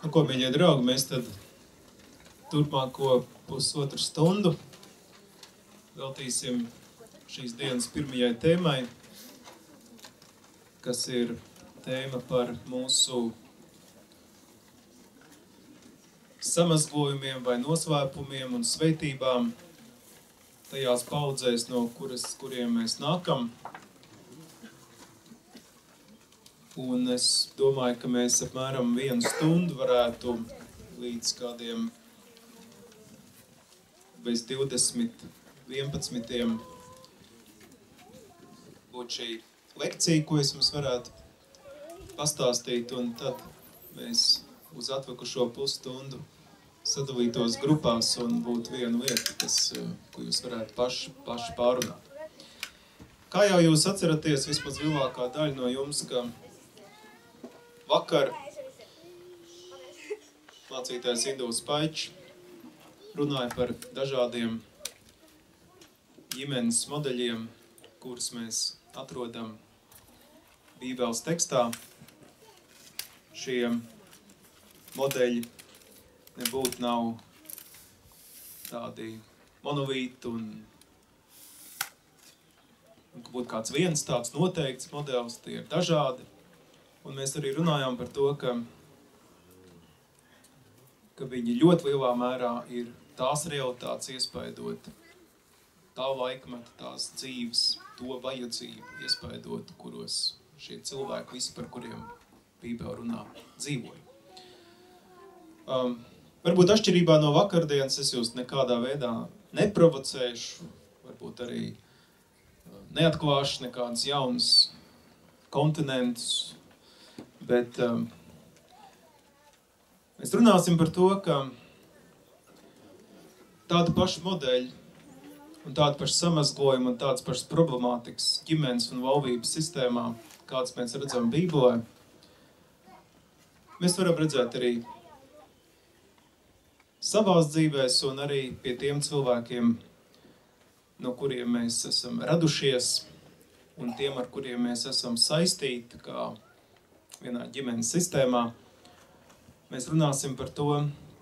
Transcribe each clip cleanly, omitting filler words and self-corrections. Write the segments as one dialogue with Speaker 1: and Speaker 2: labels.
Speaker 1: Ko, mīļie draugi, mēs tad turpmāko pusotru stundu veltīsim šīs dienas pirmajai tēmai, kas ir tēma par mūsu samazgojumiem vai nosvēpumiem un sveitībām tajās paudzēs, no kuriem mēs nākam. Un es domāju, ka mēs apmēram 1 stundu varētu līdz kādiem bez 20, 11 būt šī lekcija, ko es jums varētu pastāstīt, un tad mēs uz atlikušo pusstundu sadalītos grupās un būtu viena lieta, ko jūs varētu paši pārunāt. Kā jau jūs atceraties, vismaz lielākā daļa no jums, ka vakar mācītājs Induls Paičs runāja par dažādiem ģimenes modeļiem, kurus mēs atrodam Bībeles tekstā. Šie modeļi nebūtu nav tādi monolīti un ka būtu kāds viens tāds noteikts modelis, tie ir dažādi. Un mēs arī runājām par to, ka viņi ļoti lielā mērā ir tās realitātes iespaidot, tā laikmeta, tās dzīves, to vajadzību iespaidot, kuros šie cilvēki, visi par kuriem Bībele runā, dzīvoja. Varbūt atšķirībā no vakardienas es jūs nekādā veidā neprovocēšu, varbūt arī neatklāšu nekādus jaunus kontinentus, bet mēs runāsim par to, ka tāda paša modeļa un tāda paša samazgojuma un tādas pašas problemātikas ģimenes un laulības sistēmā, kādas mēs redzam Bībelē, mēs varam redzēt arī savās dzīvēs un arī pie tiem cilvēkiem, no kuriem mēs esam radušies un tiem, ar kuriem mēs esam saistīti, kā vienā ģimenes sistēmā. Mēs runāsim par to,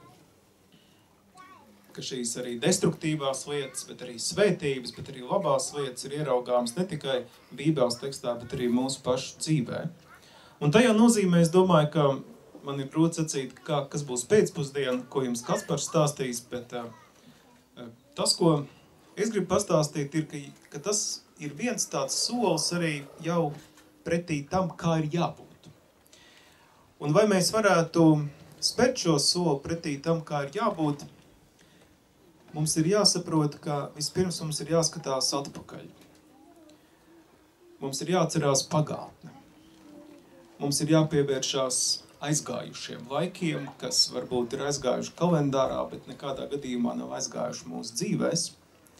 Speaker 1: ka šīs arī destruktīvās lietas, bet arī svētības, bet arī labās lietas ir ieraugāmas ne tikai Bībeles tekstā, bet arī mūsu pašu dzīvē. Un tajā nozīmē, es domāju, ka man ir grūti sacīt, kas būs pēcpusdiena, ko jums Kaspars stāstīs, bet tas, ko es gribu pastāstīt, ir, ka tas ir viens tāds solis arī jau pretī tam, kā ir jābūt. Un vai mēs varētu spērt šo soli pretī tam, kā ir jābūt, mums ir jāsaprot, ka vispirms mums ir jāskatās atpakaļ. Mums ir jāatcerās pagātne. Mums ir jāpievēršās aizgājušiem laikiem, kas varbūt ir aizgājuši kalendārā, bet nekādā gadījumā nav aizgājuši mūsu dzīvēs.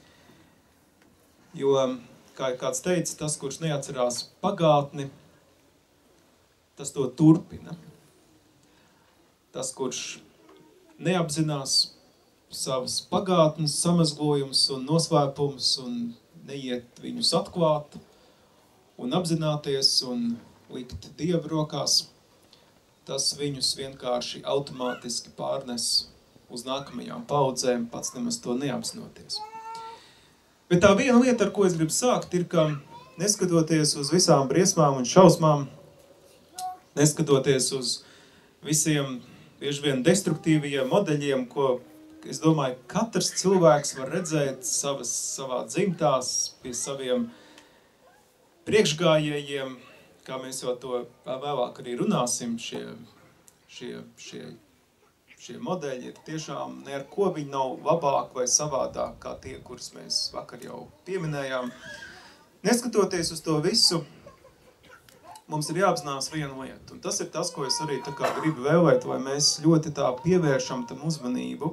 Speaker 1: Jo, kā kāds teica, tas, kurš neatcerās pagātni, tas to turpina. Tas, kurš neapzinās savas pagātnes samazgojumus un noslēpumus un neiet viņus atklāt un apzināties un likt Dievu rokās, tas viņus vienkārši automātiski pārnes uz nākamajām paudzēm, pats nemaz to neapzinoties. Bet tā viena lieta, ar ko es gribu sākt, ir, ka neskatoties uz visām briesmām un šausmām, neskatoties uz visiem bieži vien destruktīvajiem modeļiem, ko, es domāju, katrs cilvēks var redzēt savā dzimtās, pie saviem priekšgājējiem, kā mēs jau to vēlāk arī runāsim, šie modeļi ir tiešām ne ar ko viņi nav labāk vai savādāk, kā tie, kurus mēs vakar jau pieminējām. Neskatoties uz to visu, mums ir jāapzinās viena lieta, un tas ir tas, ko es arī tā kā gribu vēlēt, lai mēs ļoti tā pievēršam tam uzmanību,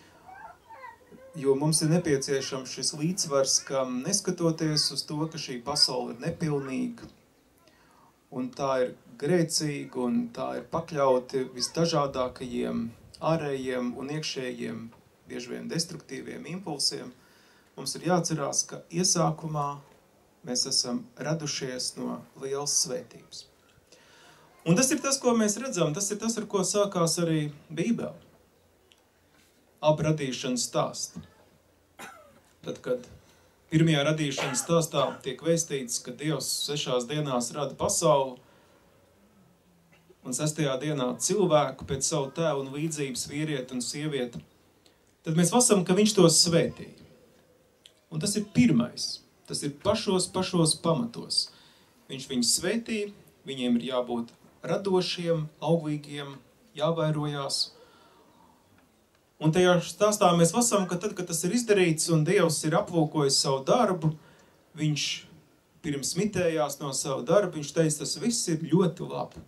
Speaker 1: jo mums ir nepieciešams šis līdzsvars, ka neskatoties uz to, ka šī pasaule ir nepilnīga, un tā ir grēcīga, un tā ir pakļauti visdažādākajiem ārējiem un iekšējiem, bieži vien destruktīviem impulsiem, mums ir jāatcerās, ka iesākumā mēs esam radušies no lielas svētības. Un tas ir tas, ko mēs redzam, tas ir tas, ar ko sākās arī Bībele. Abi radīšanas stāsti. Tad, kad pirmajā radīšanas stāstā tiek vēstīts, ka Dievs 6 dienās rada pasauli, un 6. dienā cilvēku pēc savu tēvu un līdzības vīrieti un sievieti, tad mēs lasām, ka viņš tos svētīja. Un tas ir pirmais. Tas ir pašos pamatos. Viņš viņus svētīja, viņiem ir jābūt radošiem, auglīgiem, jāvairojās. Un tajā stāstā mēs lasām, ka tad, kad tas ir izdarīts un Dievs ir aplūkojis savu darbu, viņš pirms mitējās no savu darbu, viņš teica, tas viss ir ļoti labi.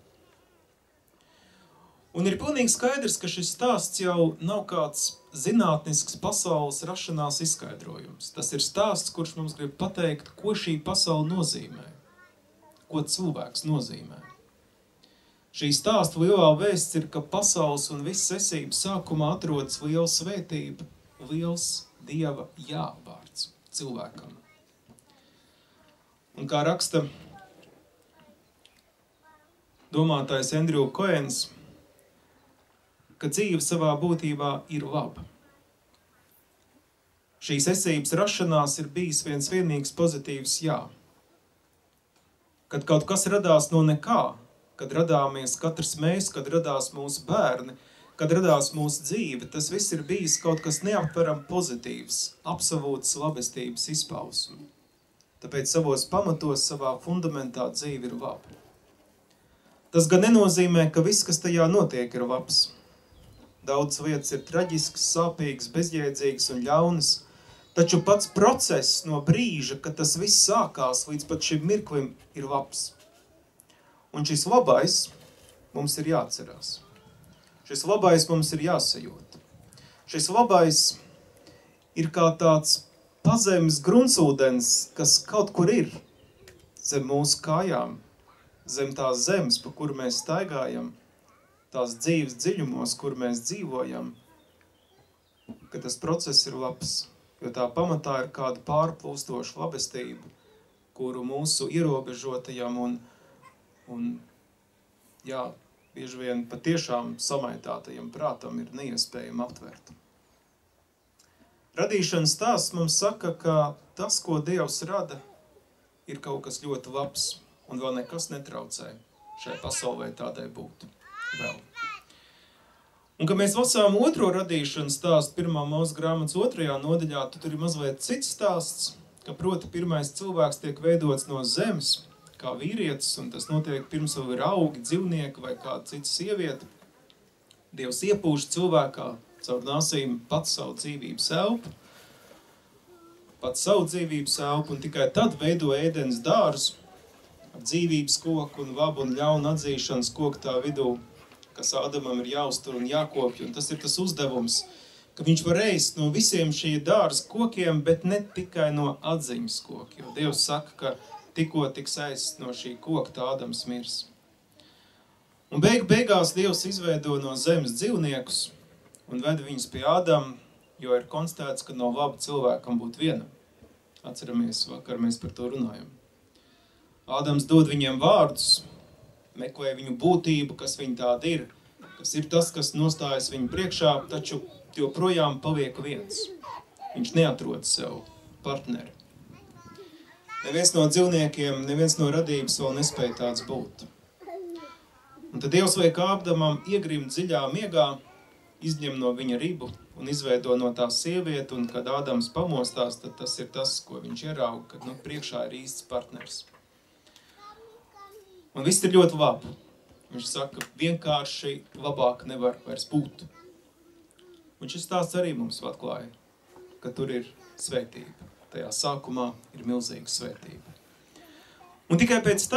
Speaker 1: Un ir pilnīgi skaidrs, ka šis stāsts jau nav kāds zinātnisks pasaules rašanās izskaidrojums. Tas ir stāsts, kurš mums grib pateikt, ko šī pasaule nozīmē, ko cilvēks nozīmē. Šī stāsta lielā vēsts ir, ka pasaules un visas esības sākumā atrodas liela svētība, liels Dieva jāvārds cilvēkam. Un kā raksta domātājs Andrew Cohens, ka dzīve savā būtībā ir laba. Šīs esības rašanās ir bijis viens vienīgs pozitīvs jā. Kad kaut kas radās no nekā, kad radāmies katrs mēs, kad radās mūsu bērni, kad radās mūsu dzīve, tas viss ir bijis kaut kas neaptveram pozitīvs, absolūts labestības izpausme. Tāpēc savos pamatos, savā fundamentā dzīve ir laba. Tas gan nenozīmē, ka viss, kas tajā notiek, ir labs. Daudz lietas ir traģiskas, sāpīgas, bezjēdzīgas un ļaunas, taču pats process no brīža, kad tas viss sākās līdz pat šim mirklim, ir labs. Un šis labais mums ir jāatcerās. Šis labais mums ir jāsajūt. Šis labais ir kā tāds pazemes gruntsūdens, kas kaut kur ir zem mūsu kājām, zem tās zemes, pa kuru mēs staigājam, tās dzīves dziļumos, kur mēs dzīvojam, ka tas process ir labs, jo tā pamatā ir kāda pārplūstoša labestība, kuru mūsu ierobežotajam un bieži vien patiešām samaitātajam prātam ir neiespējami aptvert. Radīšanas stāsts mums saka, ka tas, ko Dievs rada, ir kaut kas ļoti labs, un vēl nekas netraucē šai pasaulē tādai būt. Vēl. Un, kad mēs lasām otro radīšanas stāstu 1. Mūzes grāmatas 2. nodaļā, tad tur ir mazliet cits stāsts, ka proti pirmais cilvēks tiek veidots no zemes, kā vīrietis, un tas notiek pirms vēl ir augi, dzīvnieki vai kāda cita sieviete. Dievs iepūš cilvēkā caur nāsīm pats savu dzīvības elpu, un tikai tad veido ēdens dārzu ar dzīvības koku un labu un ļaunu atzīšanas koku tā vidū, kas Ādamam ir jāuztur un jākopj, un tas ir tas uzdevums, ka viņš var ēst no visiem šī dārza kokiem, bet ne tikai no atziņas koki, jo Dievs saka, ka tikko tiks ēst no šī koka, tā Ādams mirs. Un beigās Dievs izveido no zemes dzīvniekus un ved viņus pie Ādama, jo ir konstatēts, ka nav labi cilvēkam būt vienam. Atceramies, vakar mēs par to runājam. Ādams dod viņiem vārdus, meklē viņu būtību, kas viņi tādi ir, kas ir tas, kas nostājas viņu priekšā, taču joprojām paliek viens. Viņš neatrod sev partneri. Neviens no dzīvniekiem, neviens no radības vēl nespēja tāds būt. Un tad Dievs liek Ādamam iegrimt dziļā miegā, izņem no viņa ribu un izveido no tā sievieti, un kad Ādams pamostās, tad tas ir tas, ko viņš ierauga, kad priekšā ir īsts partners. Un viss ir ļoti labi. Viņš saka, vienkārši labāk nevar vairs būt. Un šis stāsts arī mums atklāja, ka tur ir svētība. Tajā sākumā ir milzīga svētība. Un tikai pēc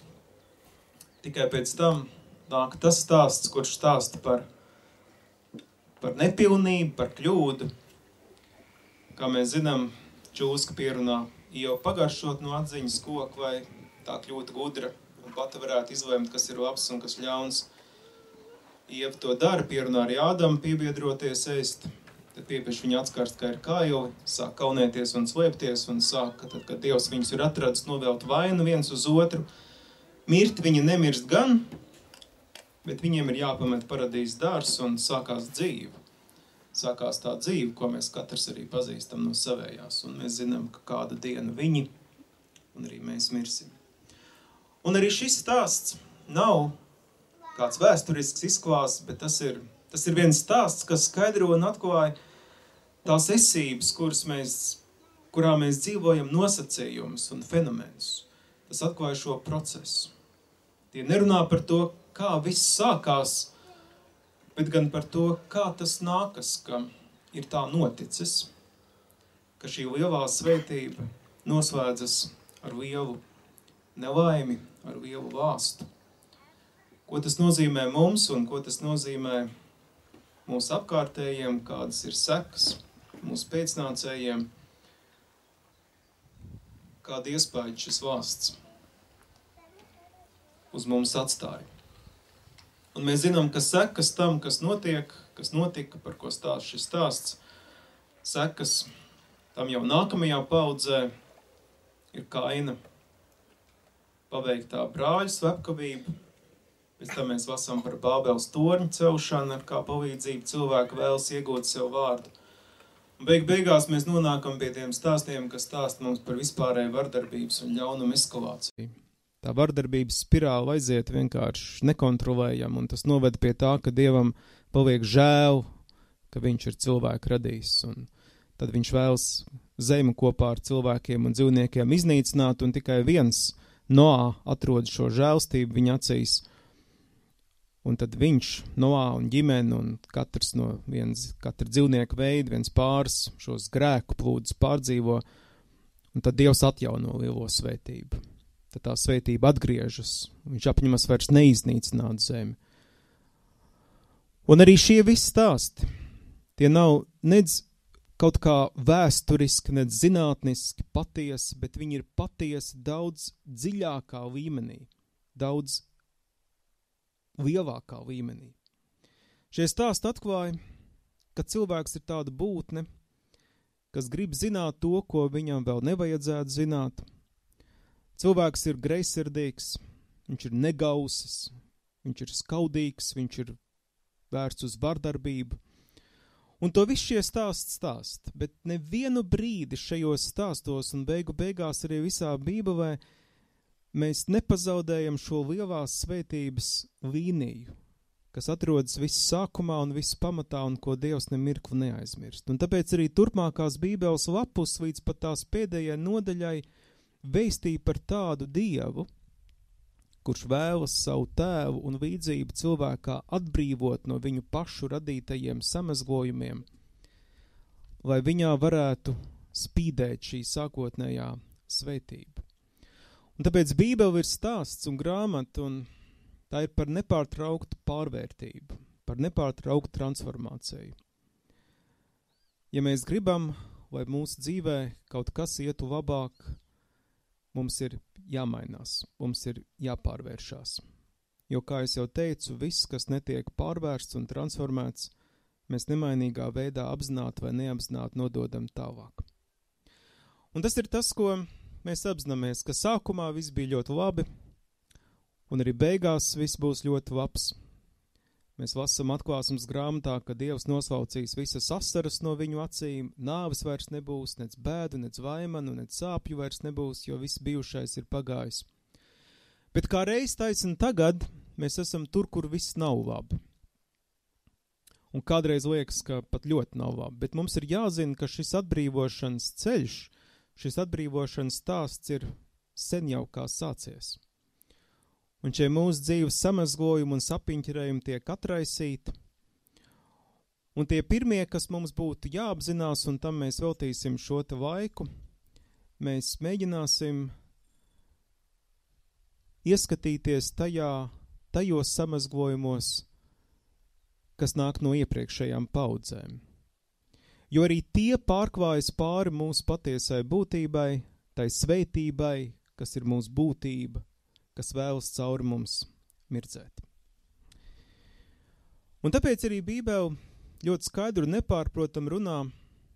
Speaker 1: tam nāk tas stāsts, kurš stāsta par nepilnību, par kļūdu. Kā mēs zinām, čūska pierunā jau pagaršot no atziņas koka, vai tā kļūta gudra un pati varētu izlemt, kas ir labs un kas ļauns. Ieva to dara, pierunā arī Ādamu piebiedroties ēst. Tad piepieši viņa atskarst, ka ir kājovi, sāk kaunēties un slēpties, un sāk, tad, kad Dievs viņus ir atradis, novelt vainu viens uz otru. Mirt viņa nemirst gan, bet viņiem ir jāpamet paradīzes dārzs un sākās dzīve. Sākās tā dzīve, ko mēs katrs arī pazīstam no savējās, un mēs zinām, ka kādu dienu viņi, un arī mēs mirsim. Un arī šis stāsts nav kāds vēsturisks izklāsts, bet tas ir viens stāsts, kas skaidro un atklāja tās esības, kurā mēs dzīvojam, nosacījumus un fenomenus. Tas atklāja šo procesu. Tie nerunā par to, kā viss sākās, bet gan par to, kā tas nākas, ka ir tā noticis, ka šī lielā svētība noslēdzas ar lielu nelaimi, ar lielu lāstu. Ko tas nozīmē mums un ko tas nozīmē mūsu apkārtējiem, kādas ir sekas mūsu pēcnācējiem, kāda iespēja šis lāsts uz mums atstāja. Un mēs zinām, ka sekas tam, kas notika, par ko stāsta šis stāsts, sekas tam jau nākamajā paudzē ir Kaina paveiktā brāļa slepkavība. Pēc tam mēs lasām par Bābeles torņa celšanu, ar kā palīdzību cilvēki vēlas iegūt sev vārdu. Un beigās mēs nonākam pie tiem stāstiem, kas stāsta mums par vispārēju vardarbības un ļaunumu eskalāciju. Tā vardarbības spirāla aiziet vienkārši nekontrolējam, un tas noved pie tā, ka Dievam paliek žēl, ka viņš ir cilvēku radījis, un tad viņš vēlas zemi kopā ar cilvēkiem un dzīvniekiem iznīcināt, un tikai viens Noā atrod šo žēlstību viņa acīs, un tad viņš, Noā un ģimene, un katra dzīvnieka veida, viens pāris šos grēku plūdus pārdzīvo, un tad Dievs atjauno lielo svētību. Tad tā svētība atgriežas, viņš apņemas vairs neiznīcināt zemi. Un arī šie visi stāsti, tie nav nedz kaut kā vēsturiski, nedz zinātniski patiesi, bet viņi ir patiesi daudz dziļākā līmenī, daudz lielākā līmenī. Šie stāsti atklāja, ka cilvēks ir tāda būtne, kas grib zināt to, ko viņam vēl nevajadzētu zināt. Cilvēks ir greizsirdīgs, viņš ir negausis, viņš ir skaudīgs, viņš ir vērsts uz vardarbību. Un to visu šie stāst, bet nevienu brīdi šajos stāstos un beigās arī visā Bībelē mēs nepazaudējam šo lielās svētības līniju, kas atrodas viss sākumā un viss pamatā un ko Dievs nemirkli neaizmirst. Un tāpēc arī turpmākās Bībeles lapus līdz pat tās pēdējai nodaļai vēstīja par tādu Dievu, kurš vēlas savu tēvu un līdzību cilvēkā atbrīvot no viņu pašu radītajiem samazglojumiem, lai viņā varētu spīdēt šī sākotnējā svētība. Un tāpēc Bībele ir stāsts un grāmata, un tā ir par nepārtrauktu pārvērtību, par nepārtrauktu transformāciju. Ja mēs gribam, lai mūsu dzīvē kaut kas ietu labāk, mums ir jāmainās, mums ir jāpārvēršās. Jo, kā es jau teicu, viss, kas netiek pārvērsts un transformēts, mēs nemainīgā veidā apzināti vai neapzināti nododam tālāk. Un tas ir tas, ko mēs apzināmies, ka sākumā viss bija ļoti labi, un arī beigās viss būs ļoti labs. Mēs lasām atklāsmes grāmatā, ka Dievs noslaucīs visas asaras no viņu acīm, nāves vairs nebūs, nec bēdu, nec vaimanu, nec sāpju vairs nebūs, jo viss bijušais ir pagājis. Bet kā reiz taisn tagad, mēs esam tur, kur viss nav labi. Un kādreiz liekas, ka pat ļoti nav labi, bet mums ir jāzina, ka šis atbrīvošanas ceļš, šis atbrīvošanas stāsts ir sen jau kā sācies. Un šie mūsu dzīves samazglojumi un sapiņķerējumi tiek atraisīti. Un tie pirmie, kas mums būtu jāapzinās, un tam mēs veltīsim šo te laiku, mēs mēģināsim ieskatīties tajos samazglojumos, kas nāk no iepriekšējām paudzēm. Jo arī tie pārklājas pāri mūsu patiesai būtībai, tai svētībai, kas ir mūsu būtība, kas vēlas cauri mums mirdzēt. Un tāpēc arī Bībele ļoti skaidru un nepārprotam runā,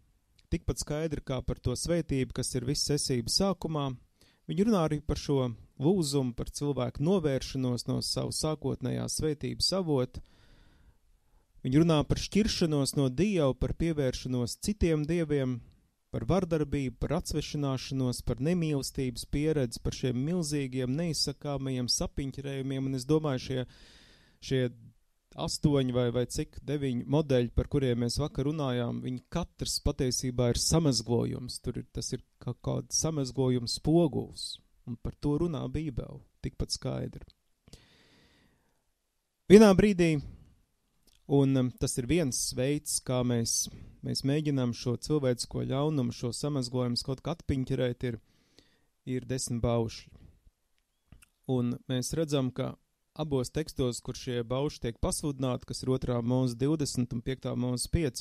Speaker 1: tikpat skaidri kā par to svētību, kas ir viss esības sākumā. Viņi runā arī par šo lūzumu, par cilvēku novēršanos no savu sākotnējā svētības avota. Viņi runā par šķiršanos no Dieva, par pievēršanos citiem dieviem, par vardarbību, par atsvešināšanos, par nemīlestības pieredzi, par šiem milzīgiem, neizsakāmajiem sapiņķerējumiem, un es domāju, šie 8 vai cik 9 modeļi, par kuriem mēs vakar runājām, viņi katrs patiesībā ir samazglojums, tas ir kaut kāds samazglojums spoguls, un par to runā Bībele, tikpat skaidri. Vienā brīdī, un tas ir viens veids, kā mēs mēģinām šo cilvēcisko ļaunumu, šo samazglojumu kaut kā atpiņķerēt, ir 10 baušļi. Un mēs redzam, ka abos tekstos, kur šie baušļi tiek pasludināti, kas ir 2. Mūzes 20 un 5. Mūzes 5,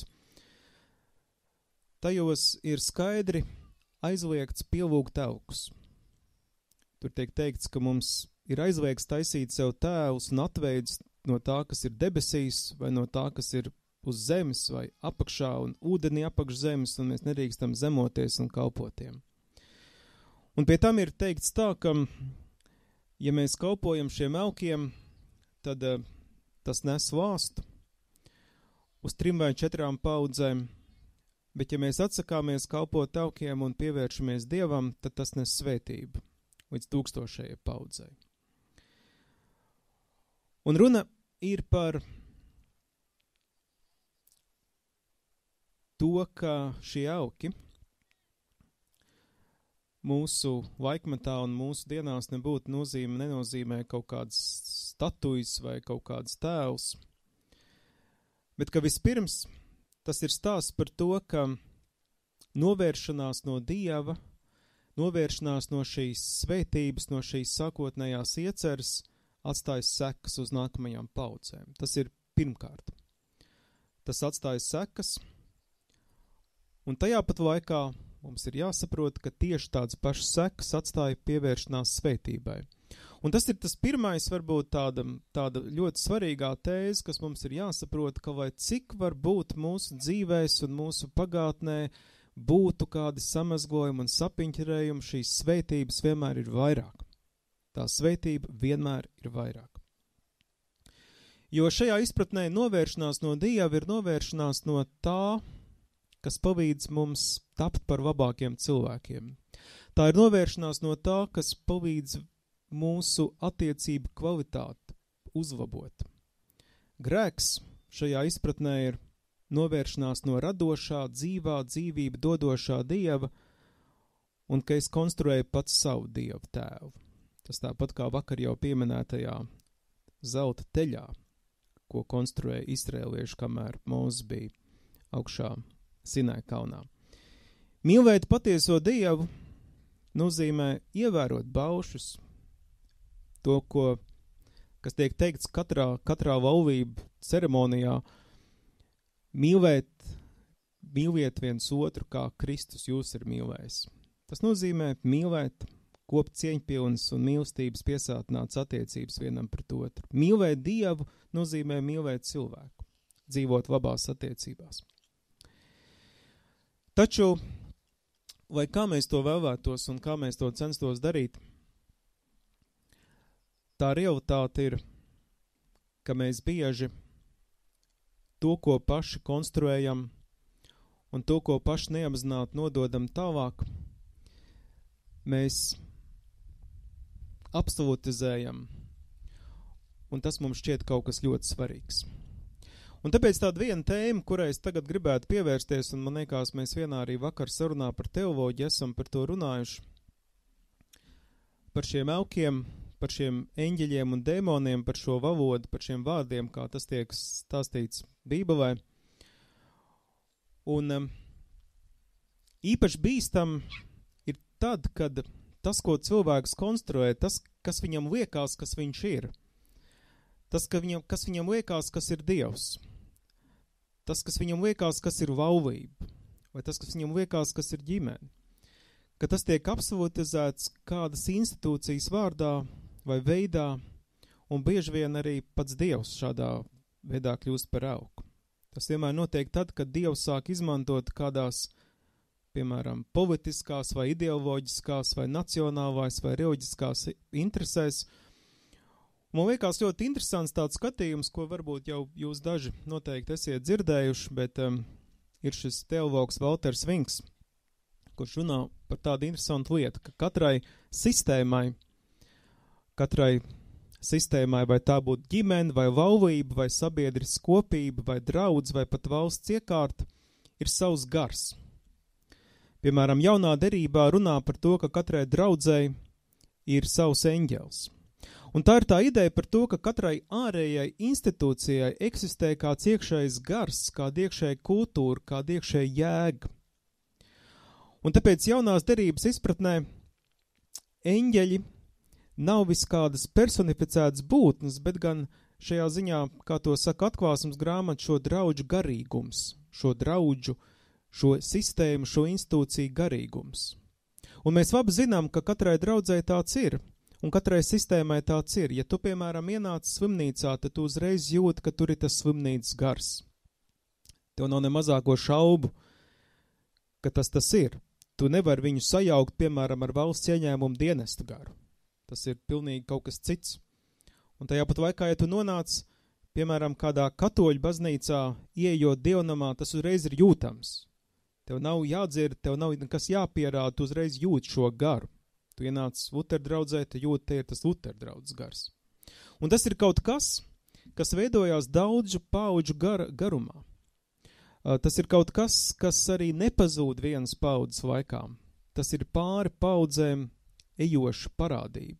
Speaker 1: tajos ir skaidri aizliegts pielūgt elkus. Tur tiek teikts, ka mums ir aizliegts taisīt sev tēvus un atveidus no tā, kas ir debesīs, vai no tā, kas ir uz zemes, vai apakšā un ūdenī apakš zemes, un mēs nedrīkstam zemoties un kalpotiem. Un pie tam ir teikts tā, ka, ja mēs kalpojam šiem elkiem, tad tas nes lāstu uz 3 vai 4 paudzēm, bet ja mēs atsakāmies kalpot elkiem un pievēršamies Dievam, tad tas nes svētību līdz 1000. paudzei. Un runa ir par to, ka šie auki mūsu laikmetā un mūsu dienās nenozīmē kaut kāds statujas vai kaut kāds tēls, bet ka vispirms tas ir stāsts par to, ka novēršanās no Dieva, novēršanās no šīs svētības, no šīs sākotnējās ieceres atstājas sekas uz nākamajām paudzēm. Tas ir pirmkārt. Tas atstājas sekas, un tajā pat laikā mums ir jāsaprot, ka tieši tāds pašs sekas atstāja pievēršanās svētībai. Un tas ir tas pirmais, varbūt tāda ļoti svarīgā tēze, kas mums ir jāsaprot, ka lai cik var būt mūsu dzīvēs un mūsu pagātnē būtu kādi samazglojumi un sapiņķerējumi, šīs svētības vienmēr ir vairāk. Tā svētība vienmēr ir vairāk. Jo šajā izpratnē novēršanās no Dieva ir novēršanās no tā, kas palīdz mums tapt par labākiem cilvēkiem. Tā ir novēršanās no tā, kas palīdz mūsu attiecību kvalitāti uzlabot. Grēks šajā izpratnē ir novēršanās no radošā, dzīvā, dzīvību dodošā Dieva, un ka es konstruēju pats savu Dievu tēvu. Tas tāpat kā vakar jau pieminētajā zelta teļā, ko konstruēja izrēlieši, kamēr Mūzes bija augšā Sinai kalnā. Mīlēt patieso Dievu nozīmē ievērot baušus, to, kas tiek teikts katrā laulību ceremonijā, mīliet viens otru, kā Kristus jūs ir mīlējis. Tas nozīmē mīlēt, kopt cieņpilnas un mīlestības piesātināts attiecības vienam pret otru. Mīlēt Dievu nozīmē mīlēt cilvēku, dzīvot labās attiecībās. Taču, lai kā mēs to vēlētos un kā mēs to censtos darīt, tā realitāte ir, ka mēs bieži to, ko paši konstruējam un to, ko paši neapzināti nododam tālāk, mēs absolutizējam, un tas mums šķiet kaut kas ļoti svarīgs. Un tāpēc tāda viena tēma, kurai es tagad gribētu pievērsties, un man liekas, mēs vienā arī vakar sarunā par teoloģiju esam par to runājuši, par šiem elkiem, par šiem eņģeļiem un dēmoniem, par šo valodu, par šiem vārdiem, kā tas tiek stāstīts Bībelē. Un īpaši bīstam ir tad, kad tas, ko cilvēks konstruē, tas, kas viņam liekas, kas viņš ir, tas, kas viņam liekas, kas ir Dievs, tas, kas viņam liekas, kas ir laulība, vai tas, kas viņam liekas, kas ir ģimene, ka tas tiek absolutizēts kādas institūcijas vārdā vai veidā, un bieži vien arī pats Dievs šādā veidā kļūst par elku. Tas vienmēr notiek tad, kad Dievs sāk izmantot kādās piemēram, politiskās vai ideoloģiskās vai nacionālās vai reliģiskās interesēs. Man liekas ļoti interesants tāds skatījums, ko varbūt jau jūs daži noteikti esiet dzirdējuši, bet ir šis teologs Valters Vinks, kurš runā par tādu interesantu lietu, ka katrai sistēmai, vai tā būtu ģimene, vai laulība, vai sabiedris kopība, vai draudz, vai pat valsts iekārta, ir savs gars. Piemēram, jaunā derībā runā par to, ka katrai draudzei ir savs eņģelis. Un tā ir tā ideja par to, ka katrai ārējai institūcijai eksistē kāds iekšējs gars, kāda iekšēja kultūra, kāda iekšēja jēga. Un tāpēc jaunās derības izpratnē eņģeļi nav viskādas personificētas būtnes, bet gan šajā ziņā, kā to saka Atklāsmes grāmata, šo draudžu garīgums, šo draudžu, šo sistēmu, šo institūciju garīgums. Un mēs labi zinām, ka katrai draudzei tāds ir. Un katrai sistēmai tāds ir. Ja tu, piemēram, ienāc slimnīcā, tad tu uzreiz jūti, ka tur ir tas slimnīcas gars. Tev nav ne mazāko šaubu, ka tas ir. Tu nevari viņu sajaukt, piemēram, ar valsts ieņēmumu dienesta garu. Tas ir pilnīgi kaut kas cits. Un tajā pat laikā, ja tu nonāc, piemēram, kādā katoļu baznīcā, ieejot dievnamā, tas uzreiz ir jūtams. Tev nav jādzird, tev nav nekas jāpierāda, tu uzreiz jūt šo garu. Tu ienāc Luterdraudzē, tu jūti, te ir tas Luterdraudzes gars. Un tas ir kaut kas, kas veidojās daudzu paudžu garumā. Tas ir kaut kas, kas arī nepazūd vienas paudzes laikā. Tas ir pāri paudzēm ejoša parādība.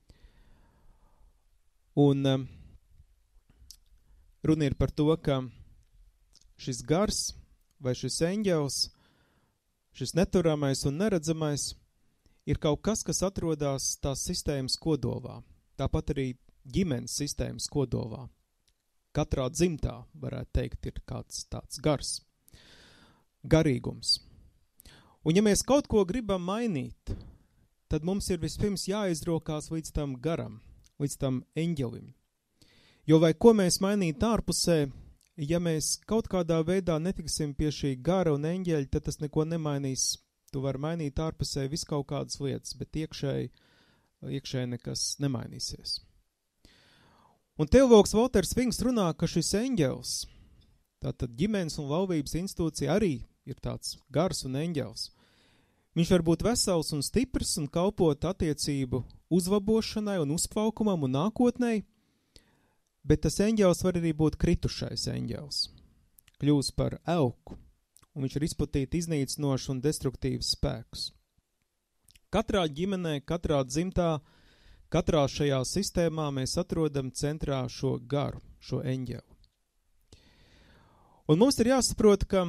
Speaker 1: Un runa ir par to, ka šis gars vai šis eņģelis, šis neturamais un neredzamais, ir kaut kas, kas atrodas tās sistēmas kodolā. Tāpat arī ģimenes sistēmas kodolā. Katrā dzimtā, varētu teikt, ir kāds tāds gars. Garīgums. Un ja mēs kaut ko gribam mainīt, tad mums ir vispirms jāizrokās līdz tam garam, līdz tam eņģelim. Jo vai ko mēs mainīt ārpusē, ja mēs kaut kādā veidā netiksim pie šī gara un eņģeļa, tad tas neko nemainīs. Tu vari mainīt ārpusē visu kaut kādas lietas, bet iekšēji nekas nemainīsies. Un teologs Valters Vinks runā, ka šis eņģelis, tātad ģimenes un laulības institūcija arī ir tāds gars un eņģelis. Viņš var būt vesels un stiprs un kalpot attiecību uzlabošanai un uzplaukumam un nākotnei, bet tas eņģelis var arī būt kritušais eņģelis. Kļūs par elku. Un viņš ir izplatīt iznīcinošs un destruktīvs spēkus. Katrā ģimenē, katrā dzimtā, katrā šajā sistēmā mēs atrodam centrā šo garu, šo eņģeli. Un mums ir jāsaprot, ka,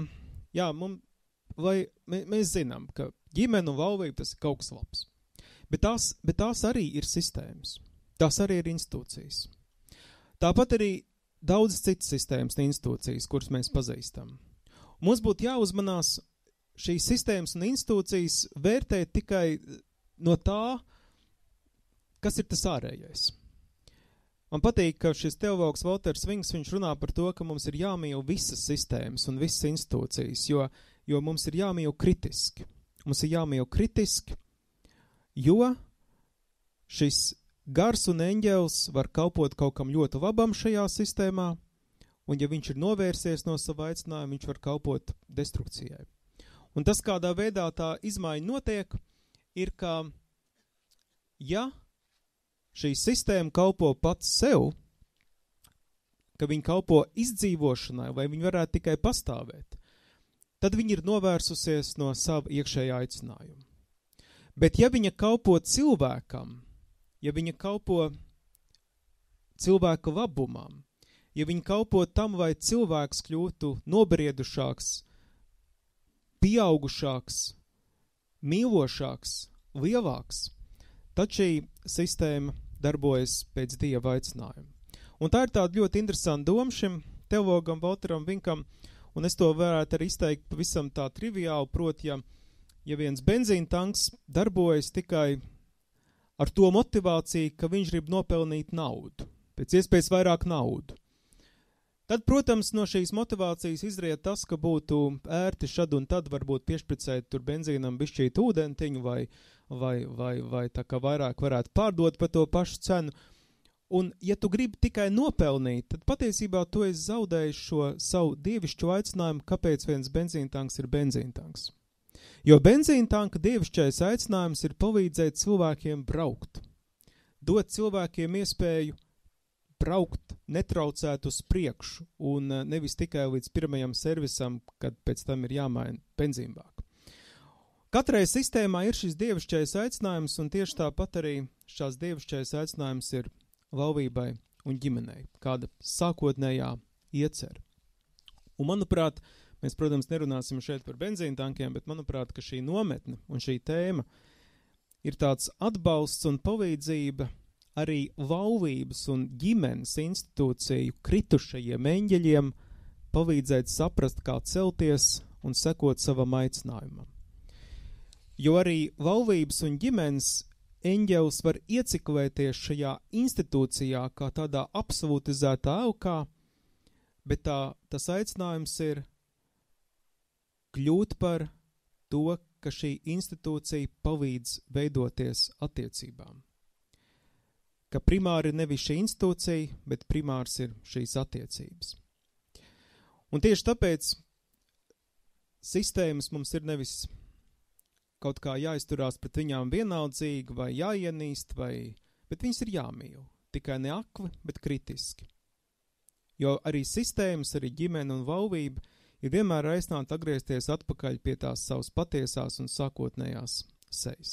Speaker 1: mēs zinām, ka ģimene un laulība tas ir kaut kas labs. Bet tās arī ir sistēmas. Tās arī ir institūcijas. Tāpat arī daudz citas sistēmas un institūcijas, kuras mēs pazīstam. Mums būtu jāuzmanās šīs sistēmas un institūcijas vērtēt tikai no tā, kas ir tas ārējais. Man patīk, ka šis teologs Valters Vinks, viņš runā par to, ka mums ir jāmīl visas sistēmas un visas institūcijas, jo mums ir jāmīl kritiski. Mums ir jāmīl kritiski, jo šis gars un eņģelis var kalpot kaut kam ļoti labam šajā sistēmā, un ja viņš ir novērsies no sava aicinājuma, viņš var kalpot destrukcijai. Un tas, kādā veidā tā izmaiņa notiek, ir, ka, ja šī sistēma kalpo pats sev, ka viņa kalpo izdzīvošanai, vai viņa varētu tikai pastāvēt, tad viņa ir novērsusies no sava iekšējā aicinājuma. Bet ja viņa kalpo cilvēkam, ja viņa kalpo cilvēka labumam, ja viņi kalpo tam, lai cilvēks kļūtu nobriedušāks, pieaugušāks, mīlošāks, lielāks, tad šī sistēma darbojas pēc Dieva aicinājuma. Un tā ir tāda ļoti interesanta doma šim teologam Valteram Vinkam, un es to varētu arī izteikt pavisam tā triviāli, proti, ja viens benzīna tanks darbojas tikai ar to motivāciju, ka viņš grib nopelnīt naudu, pēc iespējas vairāk naudu. Tad, protams, no šīs motivācijas izriet tas, ka būtu ērti šad un tad varbūt piešpricēt tur benzīnam bišķīt ūdentiņu vai tā kā vairāk varētu pārdot par to pašu cenu. Un, ja tu gribi tikai nopelnīt, tad patiesībā tu esi zaudējis šo savu dievišķo aicinājumu, kāpēc viens benzīntanks ir benzīntanks. Jo benzīntanka dievišķais aicinājums ir palīdzēt cilvēkiem braukt. Dot cilvēkiem iespēju braukt, netraucēt uz priekšu un nevis tikai līdz pirmajam servisam, kad pēc tam ir jāmaina benzīnbāka. Katrai sistēmā ir šis dievišķais aicinājums, un tieši tāpat arī šās dievišķais aicinājums ir laulībai un ģimenei, kāda sākotnējā iecer. Un manuprāt, mēs, protams, nerunāsim šeit par benzīntankiem, bet manuprāt, ka šī nometne un šī tēma ir tāds atbalsts un palīdzība arī laulības un ģimenes institūciju kritušajiem eņģeļiem palīdzēt saprast, kā celties un sekot savam aicinājumam. Jo arī laulības un ģimenes eņģelis var ieciklēties šajā institūcijā kā tādā absolutizētā aukā, bet tas aicinājums ir kļūt par to, ka šī institūcija palīdz veidoties attiecībām. Ka primāri ir nevis šī institūcija, bet primārs ir šīs attiecības. Un tieši tāpēc sistēmas mums ir nevis kaut kā jāizturās pret viņām vienaldzīgi vai jāienīst, bet viņas ir jāmīl. Tikai ne akli, bet kritiski. Jo arī sistēmas, arī ģimene un laulība ir vienmēr aicināti atgriezties atpakaļ pie tās savas patiesās un sākotnējās sejas.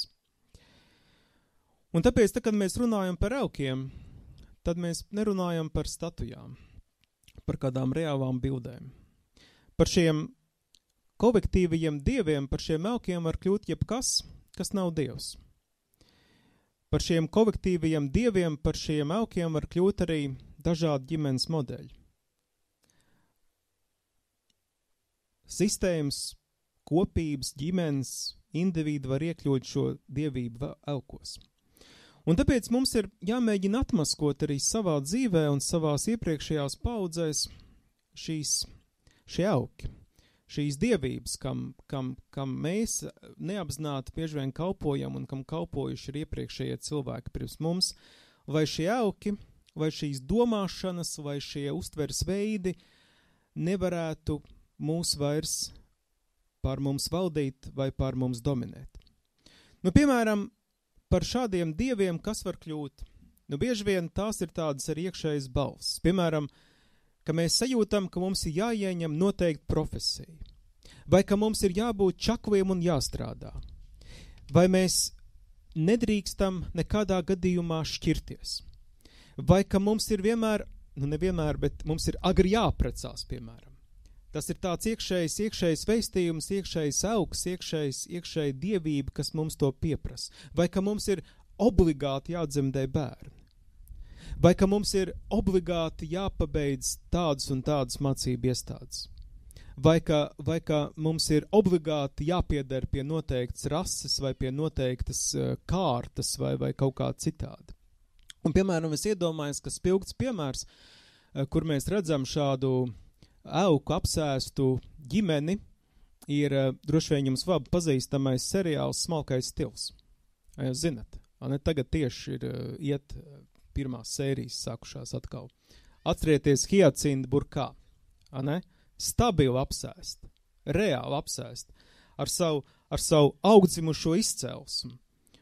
Speaker 1: Un tāpēc, kad mēs runājam par elkiem, tad mēs nerunājam par statujām, par kādām reālām bildēm. Par šiem kolektīvajiem dieviem, par šiem elkiem var kļūt jebkas, kas nav dievs. Par šiem kolektīvajiem dieviem, par šiem elkiem var kļūt arī dažādi ģimenes modeļi. Sistēmas, kopības, ģimenes, individi var iekļūt šo dievību elkos. Un tāpēc mums ir jāmēģina atmaskot arī savā dzīvē un savās iepriekšējās paudzēs šie elki, šīs dievības, kam mēs neapzināti bieži vien kalpojam un kam kalpojuši ir iepriekšējie cilvēki pirms mums, vai šie elki, vai šīs domāšanas, vai šie uztveres veidi nevarētu mūs vairs pār mums valdīt vai pār mums dominēt. Nu, piemēram, par šādiem dieviem, kas var kļūt? Nu, bieži vien tās ir tādas ar iekšējas balss. Piemēram, ka mēs sajūtam, ka mums ir jāieņem noteikti profesija. Vai ka mums ir jābūt čakliem un jāstrādā. Vai mēs nedrīkstam nekādā gadījumā šķirties. Vai ka mums ir vienmēr, nu nevienmēr, bet mums ir agri jāprecās, piemēram. Tas ir tāds iekšējs veistījums, iekšējs augs, iekšēja dievība, kas mums to pieprasa. Vai ka mums ir obligāti jādzemdē bērni. Vai ka mums ir obligāti jāpabeidz tādas un tādas mācību iestādes. Vai ka mums ir obligāti jāpieder pie noteiktas rases vai pie noteiktas kārtas vai kaut kā citādi. Un, piemēram, es iedomājos, ka spilgts piemērs, kur mēs redzam šādu elku apsēstu ģimeni, ir droši vien jums labi pazīstamais seriāls Smalkais stils. Jūs zinat, ne, tagad tieši ir iet pirmās sērijas sākušās atkal. Atcerieties Hyacinta Burkā, ne? Stabili apsēst, reāli apsēst, ar savu augdzimušo izcelsmu.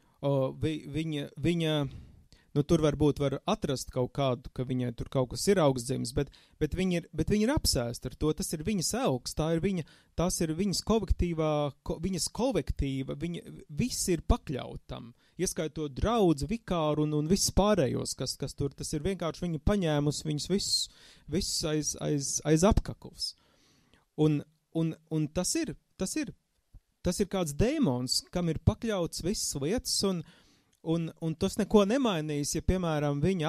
Speaker 1: Viņa nu, tur varbūt var atrast kaut kādu, ka viņai tur kaut kas ir augstdzimis, bet viņa ir apsēsta ar to, tas ir viņas elks, tās ir viņas kolektīva, viss ir pakļautam, ieskaitot draudzi, vikāru un viss pārējos, kas tur, tas ir vienkārši viņa paņēmus viņus visus aiz apkakls. Un tas ir kāds dēmons, kam ir pakļauts visas lietas, un tas neko nemainīs, ja, piemēram, viņa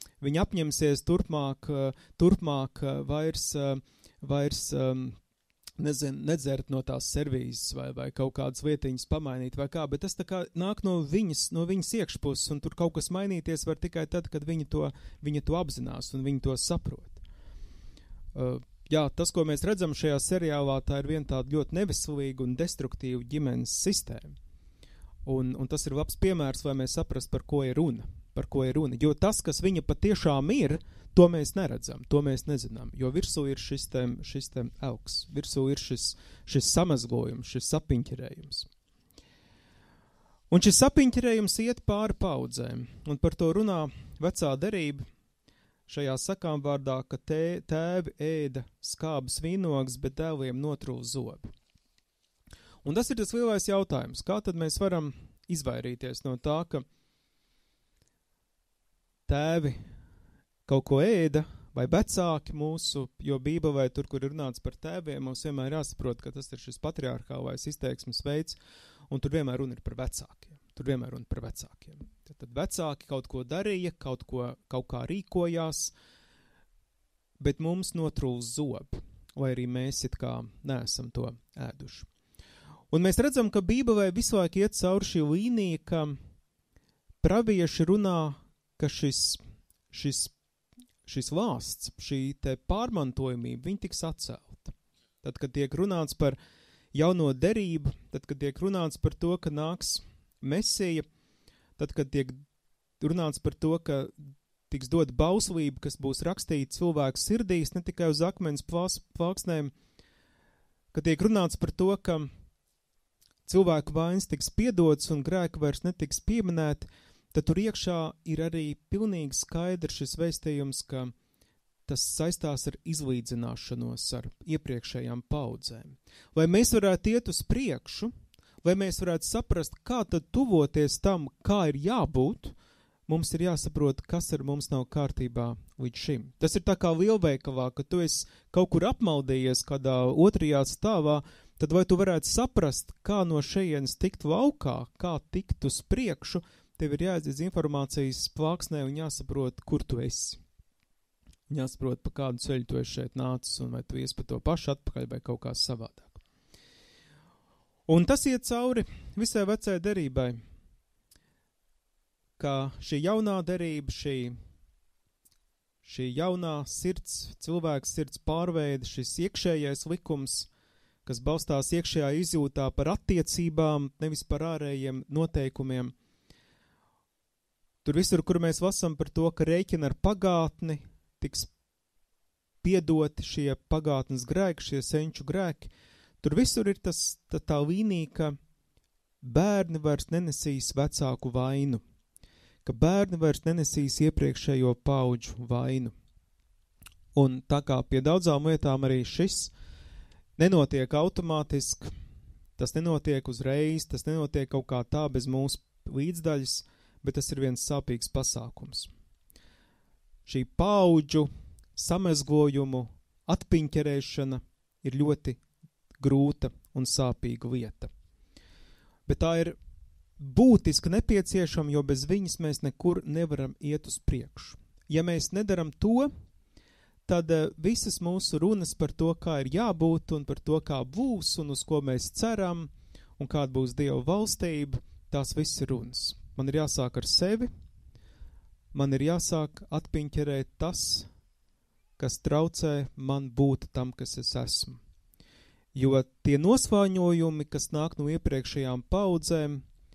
Speaker 1: apņemsies turpmāk vairs
Speaker 2: nedzert no tās servīzes vai kaut kādas lietiņas pamainīt vai kā, bet tas tā kā nāk no viņas iekšpuses, un tur kaut kas mainīties var tikai tad, kad viņa to apzinās un viņa to saprot. Jā, tas, ko mēs redzam šajā seriālā, tā ir viena tāda ļoti neveselīga un destruktīva ģimenes sistēma. Un tas ir labs piemērs, lai mēs saprast, par ko ir runa. Jo tas, kas viņa patiešām ir, to mēs neredzam, to mēs nezinām. Jo virsū ir šis elks, virsū ir šis samazgojums, šis sapiņķerējums. Un šis sapiņķerējums iet pāri paudzēm. Un par to runā vecā derība šajā sakāmvārdā, ka tēvi ēda skābas vīnogas, bet dēliem notrūl zobi. Un tas ir tas lielais jautājums. Kā tad mēs varam izvairīties no tā, ka tēvi kaut ko ēda, vai vecāki mūsu, jo Bībelē tur, kur ir runāts par tēviem, mums vienmēr jāsaprot, ka tas ir šis patriarchālais izteiksmes veids, un tur vienmēr runa ir par vecākiem. Tad vecāki kaut ko darīja, kaut kā rīkojās, bet mums notrūls zobi, vai arī mēs it kā neesam to ēduši. Un mēs redzam, ka Bībelē visu laiku iet cauri šī līnija, ka pravieši runā, ka šis lāsts, šī te pārmantojumība, viņa tiks atcelta. Tad, kad tiek runāts par jauno derību, tad, kad tiek runāts par to, ka nāks Mesija, tad, kad tiek runāts par to, ka tiks dot bauslība, kas būs rakstīta cilvēku sirdīs, ne tikai uz akmens plāksnēm, kad tiek runāts par to, ka cilvēku vainas tiks piedots un grēki vairs netiks pieminēti, tad tur iekšā ir arī pilnīgi skaidrs šis vēstījums, ka tas saistās ar izlīdzināšanos ar iepriekšējām paudzēm. Lai mēs varētu iet uz priekšu, lai mēs varētu saprast, kā tad tuvoties tam, kā ir jābūt, mums ir jāsaprot, kas ar mums nav kārtībā līdz šim. Tas ir tā kā lielveikalā, ka tu esi kaut kur apmaldījies kādā otrajā stāvā, tad vai tu varētu saprast, kā no šejienes tikt laukā, kā tikt uz priekšu, tev ir jāiziet informācijas plāksnē un jāsaprot, kur tu esi. Jāsaprot, pa kādu ceļu tu esi šeit nācis, un vai tu ies pa to pašu atpakaļ vai kaut kā savādāk. Un tas iet cauri visai vecai derībai, ka šī jaunā derība, šī jaunā sirds, cilvēks sirds pārveida, šis iekšējais likums, kas balstās iekšējā izjūtā par attiecībām, nevis par ārējiem noteikumiem. Tur visur, kur mēs lasām par to, ka rēķina ar pagātni, tiks piedoti šie pagātnes grēki, šie senču grēki, tur visur ir tā līnija, ka bērni vairs nenesīs vecāku vainu, ka bērni vairs nenesīs iepriekšējo paudžu vainu. Un tā kā pie daudzām lietām arī šis nenotiek automātiski, tas nenotiek uzreiz, tas nenotiek kaut kā tā bez mūsu līdzdaļas, bet tas ir viens sāpīgs pasākums. Šī paudžu samezgojumu atpiņķerēšana ir ļoti grūta un sāpīga lieta. Bet tā ir būtiski nepieciešama, jo bez viņas mēs nekur nevaram iet uz priekšu. Ja mēs nedaram to, tad visas mūsu runas par to, kā ir jābūt un par to, kā būs un uz ko mēs ceram un kāda būs Dieva valstība, tās viss ir runas. Man ir jāsāk ar sevi, man ir jāsāk atpiņķerēt tas, kas traucē man būt tam, kas es esmu. Jo tie nosvāņojumi, kas nāk no iepriekšējām paudzēm,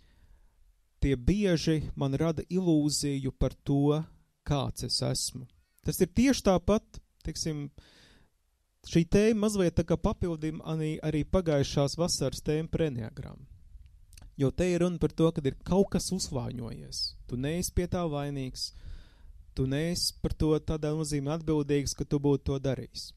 Speaker 2: tie bieži man rada ilūziju par to, kāds es esmu. Tas ir tieši tāpat, teiksim, šī tēma mazliet tā kā papildim arī pagājušās vasaras tēma par enneagramu. Jo te ir runa par to, kad ir kaut kas uzvāņojies. Tu neesi pie tā vainīgs, tu neesi par to tādā nozīmē atbildīgs, ka tu būtu to darījis.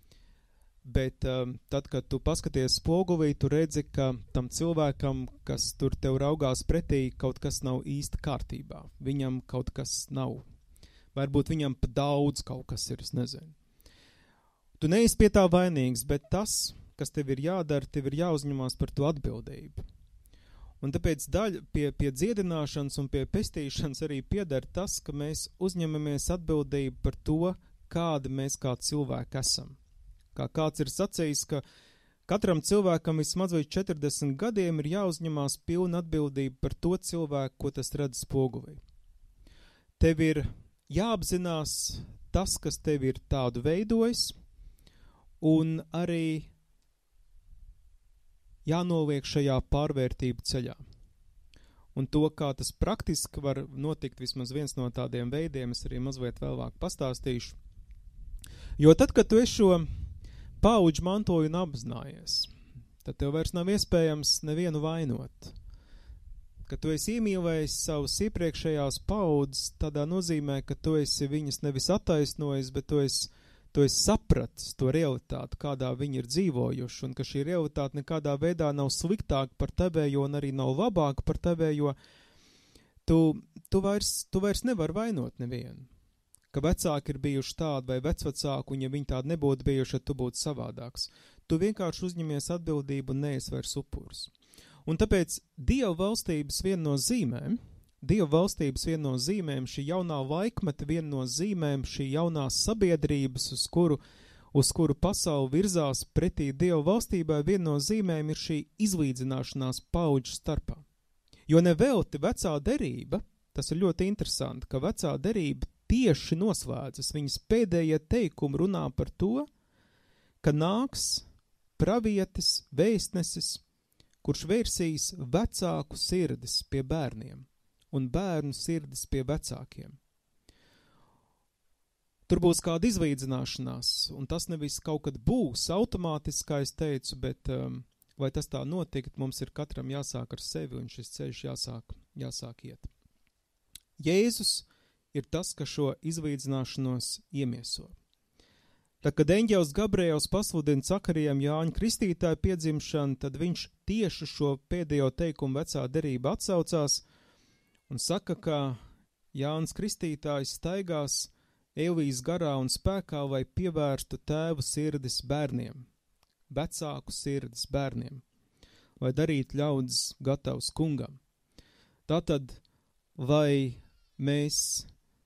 Speaker 2: Bet tad, kad tu paskaties spogulī, tu redzi, ka tam cilvēkam, kas tur tev raugās pretī, kaut kas nav īsti kārtībā. Viņam kaut kas nav. Varbūt viņam pa daudz kaut kas ir, es nezinu. Tu neesi pie tā vainīgs, bet tas, kas tev ir jādara, tev ir jāuzņemās par to atbildību. Un tāpēc pie dziedināšanas un pie pestīšanas arī pieder tas, ka mēs uzņemamies atbildību par to, kāda mēs kā cilvēki esam. Kā kāds ir sacījis, ka Katram cilvēkam vismaz vai 40 gadiem ir jāuzņemās pilna atbildība par to cilvēku, ko tas redz spogulī. Tev ir jāapzinās tas, kas tev ir tādu veidojis, un arī jānoliek šajā pārvērtību ceļā. Un to, kā tas praktiski var notikt, vismaz viens no tādiem veidiem, es arī mazliet vēlāk pastāstīšu. Jo tad, kad tu esi šo paudžu mantojumu apzinājies, tad tev vairs nav iespējams nevienu vainot. Kad tu esi iemīlējis savus iepriekšējās paudzes, tādā nozīmē, ka tu esi viņas nevis attaisnojis, bet tu esi sapratis to realitāti, kādā viņi ir dzīvojuši, un ka šī realitāte nekādā veidā nav sliktāka par tevējo un arī nav labāka par tevējo, tu vairs nevar vainot nevienu. Ka vecāki ir bijuši tādi vai vecvecāki, un ja viņi tādi nebūtu bijuši, tad tu būtu savādāks. Tu vienkārši uzņemies atbildību un neesi vairs upurs. Un tāpēc Dieva valstības viena no zīmēm, šī jaunā laikmeta viena no zīmēm, šī jaunās sabiedrības, uz kuru pasauli virzās pretī Dieva valstībai, viena no zīmēm ir šī izlīdzināšanās paudžu starpā. Jo nevelti vecā derība, tas ir ļoti interesanti, ka vecā derība tieši noslēdzas, viņas pēdējie teikumi runā par to, ka nāks pravietis, vēstnesis, kurš vērsīs vecāku sirdis pie bērniem un bērnu sirdis pie vecākiem. Tur būs kāda izlīdzināšanās, un tas nevis kaut kad būs automātiski, kā es teicu, bet lai tas tā notikt, mums ir katram jāsāk ar sevi, un šis ceļš jāsāk iet. Jēzus ir tas, kas šo izlīdzināšanos iemieso. Tad, kad eņģelis Gabriels pasludina Zakarijam Jāņa Kristītāja piedzimšanu, tad viņš tieši šo pēdējo teikumu vecā derība atsaucās un saka, ka Jānis Kristītājs staigās Elijas garā un spēkā, lai pievērstu tēvu sirdis bērniem, vecāku sirdis bērniem, lai darītu ļaudis gatavs kungam. Tātad, lai mēs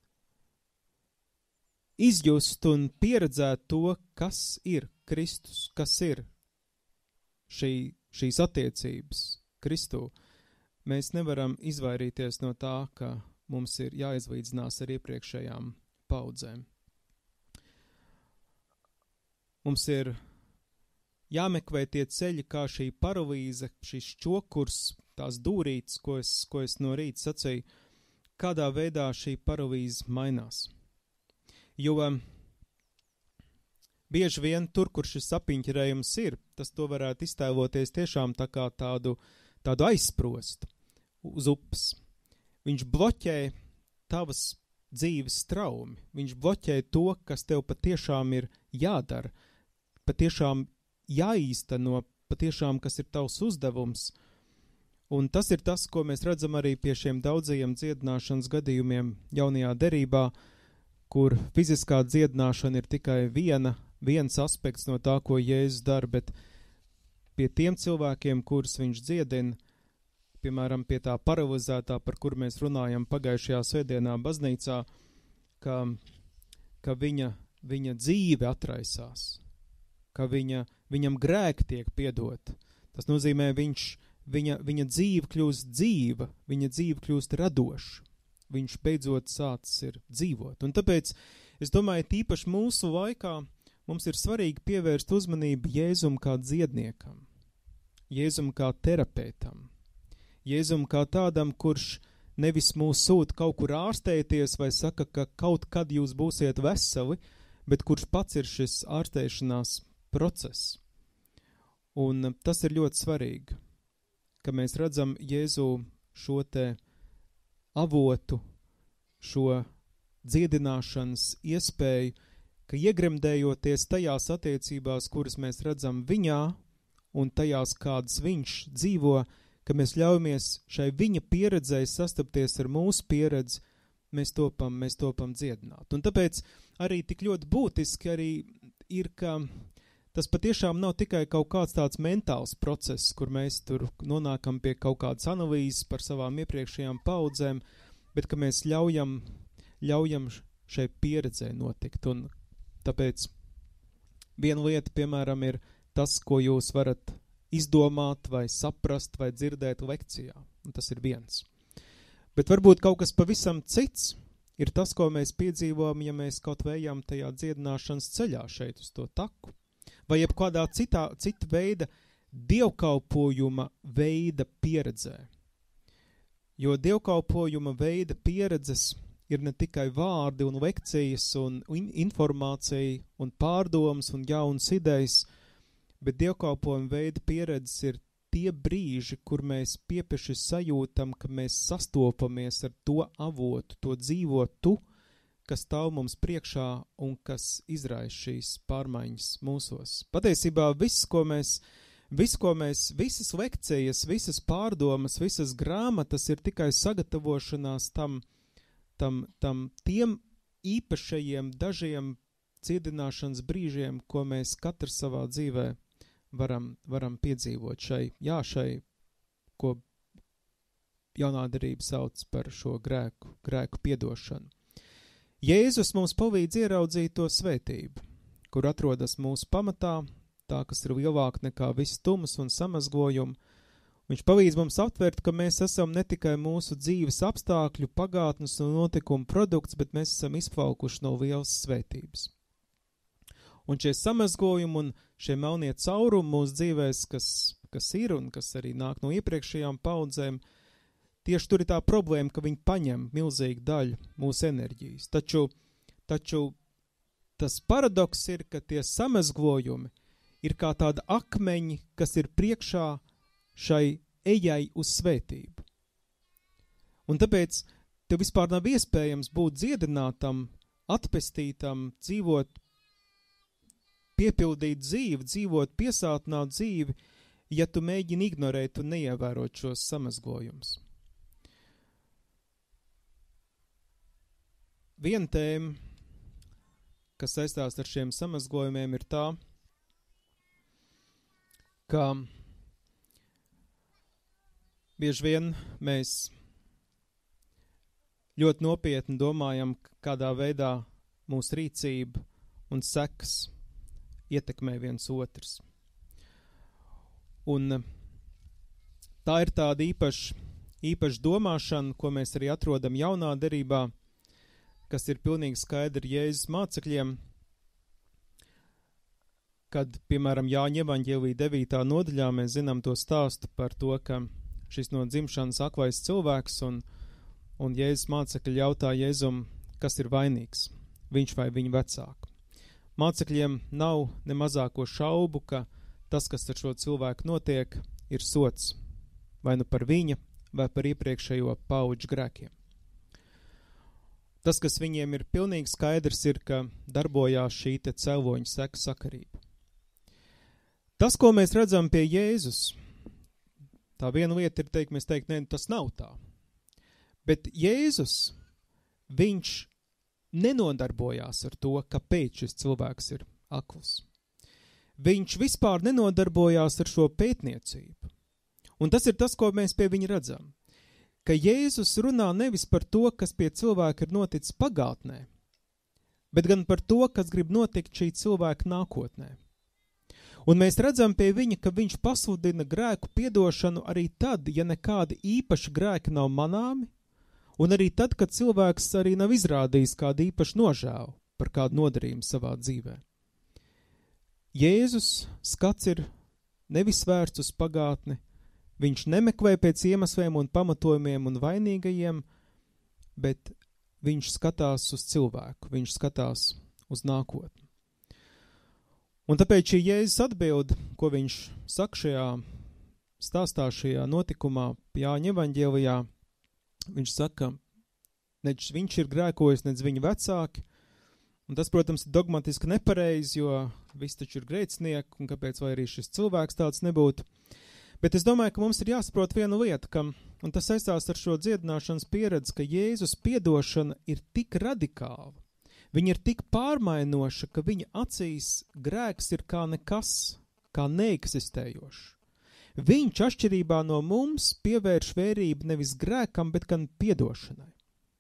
Speaker 2: izjust un pieredzēt to, kas ir Kristus, kas ir šīs attiecības Kristū. Mēs nevaram izvairīties no tā, ka mums ir jāizlīdzinās ar iepriekšējām paudzēm. Mums ir jāmeklē tie ceļi, kā šī paralīze, šis čokurs, tās dūrītes, ko es no rīta sacīju, kādā veidā šī paralīze mainās. Jo bieži vien tur, kur šis sapiņķerējums ir, tas to varētu iztēloties tiešām tā kā tādu aizsprostu uz upes. Viņš bloķē tavas dzīves straumi, viņš bloķē to, kas tev patiešām ir jādara, patiešām jāīsteno, patiešām, kas ir tavs uzdevums. Un tas ir tas, ko mēs redzam arī pie šiem daudzajiem dziedināšanas gadījumiem jaunajā derībā, kur fiziskā dziedināšana ir tikai viens aspekts no tā, ko Jēzus dara, bet pie tiem cilvēkiem, kurus viņš dziedina, piemēram, pie tā paralizētā, par kur mēs runājam pagājušajā svētdienā baznīcā, ka viņa dzīve atraisās, ka viņam grēki tiek piedot. Tas nozīmē, viņa dzīve kļūst dzīva, viņa dzīve kļūst radoša. Viņš beidzot sācis ir dzīvot. Un tāpēc, es domāju, tīpaši mūsu laikā mums ir svarīgi pievērst uzmanību Jēzum kā dziedniekam, Jēzum kā terapeitam, Jēzum kā tādam, kurš nevis mūs sūta kaut kur ārstēties vai saka, ka kaut kad jūs būsiet veseli, bet kurš pats ir šis ārstēšanās process. Un tas ir ļoti svarīgi, ka mēs redzam Jēzu šo te avotu, šo dziedināšanas iespēju, ka iegremdējoties tajās attiecībās, kuras mēs redzam viņā un tajās, kādas viņš dzīvo, ka mēs ļaujamies šai viņa pieredzēji sastapties ar mūsu pieredzi, mēs topam dziedināt. Un tāpēc arī tik ļoti būtiski arī ir, ka tas patiešām nav tikai kaut kāds tāds mentāls process, kur mēs tur nonākam pie kaut kādas analīzes par savām iepriekšējām paudzēm, bet ka mēs ļaujam šai pieredzē notikt. Un tāpēc viena lieta, piemēram, ir tas, ko jūs varat izdomāt vai saprast vai dzirdēt lekcijā. Un tas ir viens. Bet varbūt kaut kas pavisam cits ir tas, ko mēs piedzīvojam, ja mēs kaut vai ejam tajā dziedināšanas ceļā šeit uz to taku. Vai jebkādā cita veida dievkalpojuma veida pieredzē. Jo dievkalpojuma veida pieredzes ir ne tikai vārdi un lekcijas un informācija un pārdomas un jaunas idejas, bet dievkalpojuma veida pieredzes ir tie brīži, kur mēs piepieši sajūtam, ka mēs sastopamies ar to avotu, to dzīvo tu, kas stāv mums priekšā un kas izraisa šīs pārmaiņas mūsos. Patiesībā visas lekcijas, visas pārdomas, visas grāmatas ir tikai sagatavošanās tiem īpašajiem dažiem ciedināšanas brīžiem, ko mēs katrs savā dzīvē varam piedzīvot šai, ko jaunā derība sauc par šo grēku piedošanu. Jēzus mums palīdz ieraudzīt to svētību, kur atrodas mūsu pamatā, tā, kas ir lielāka nekā viss tums un samazgojumi. Viņš palīdz mums aptvert, ka mēs esam ne tikai mūsu dzīves apstākļu, pagātnes un notikumu produkts, bet mēs esam izplaukuši no lielas svētības. Un šie samazgojumi un šie melnie caurumi mūsu dzīvēs, kas ir un kas arī nāk no iepriekšējām paudzēm, tieši tur ir tā problēma, ka viņi paņem milzīgu daļu mūsu enerģijas. Taču tas paradoks ir, ka tie samazgojumi ir kā tāda akmeņi, kas ir priekšā šai ejai uz svētību. Un tāpēc tev vispār nav iespējams būt dziedinātam, atpestītam, dzīvot, piepildīt dzīvi, dzīvot, piesātināt dzīvi, ja tu mēģini ignorēt un neievērot šos samazgojumus. Viena tēma, kas saistās ar šiem samazgojumiem, ir tā, ka bieži vien mēs ļoti nopietni domājam, kādā veidā mūsu rīcība un sekas ietekmē viens otrs. Un tā ir tāda īpaša domāšana, ko mēs arī atrodam jaunā derībā, kas ir pilnīgi skaidri Jēzus mācekļiem, kad, piemēram, Jāņa evaņģēlija 9. nodaļā mēs zinām to stāstu par to, ka šis no dzimšanas aklais cilvēks un Jēzus mācekļi jautā Jēzum, kas ir vainīgs, viņš vai viņa vecāki. Mācekļiem nav ne mazāko šaubu, ka tas, kas ar šo cilvēku notiek, ir sots, vai nu par viņa, vai par iepriekšējo paudžu grēkiem. Tas, kas viņiem ir pilnīgi skaidrs, ir, ka darbojās šī te cēloņa seku sakarība. Tas, ko mēs redzam pie Jēzus, tā viena lieta ir teikt, mēs teikt, ne, tas nav tā. Bet Jēzus, viņš nenodarbojās ar to, kāpēc šis cilvēks ir akls. Viņš vispār nenodarbojās ar šo pētniecību. Un tas ir tas, ko mēs pie viņa redzam. Ka Jēzus runā nevis par to, kas pie cilvēka ir noticis pagātnē, bet gan par to, kas grib notikt šī cilvēka nākotnē. Un mēs redzam pie viņa, ka viņš pasludina grēku piedošanu arī tad, ja nekādi īpaši grēki nav manāmi, un arī tad, kad cilvēks arī nav izrādījis kādu īpašu nožēlu par kādu nodarījumu savā dzīvē. Jēzus skats ir nevis vērsts uz pagātni, viņš nemeklē pēc iemesliem un pamatojumiem un vainīgajiem, bet viņš skatās uz cilvēku, viņš skatās uz nākotni. Un tāpēc šī Jēzus atbild, ko viņš saka šajā stāstā, šajā notikumā Jāņa evaņģēlijā, viņš saka, nec viņš ir grēkojis, nec viņa vecāki, un tas, protams, ir dogmatiski nepareizi, jo visi taču ir grēcinieki, un kāpēc vai arī šis cilvēks tāds nebūtu. Bet es domāju, ka mums ir jāsaprot viena lieta, un tas saistās ar šo dziedināšanas pieredzi, ka Jēzus piedošana ir tik radikāla, viņa ir tik pārmainoša, ka viņa acīs grēks ir kā nekas, kā neeksistējošs. Viņš atšķirībā no mums pievērš vērību nevis grēkam, bet gan piedošanai.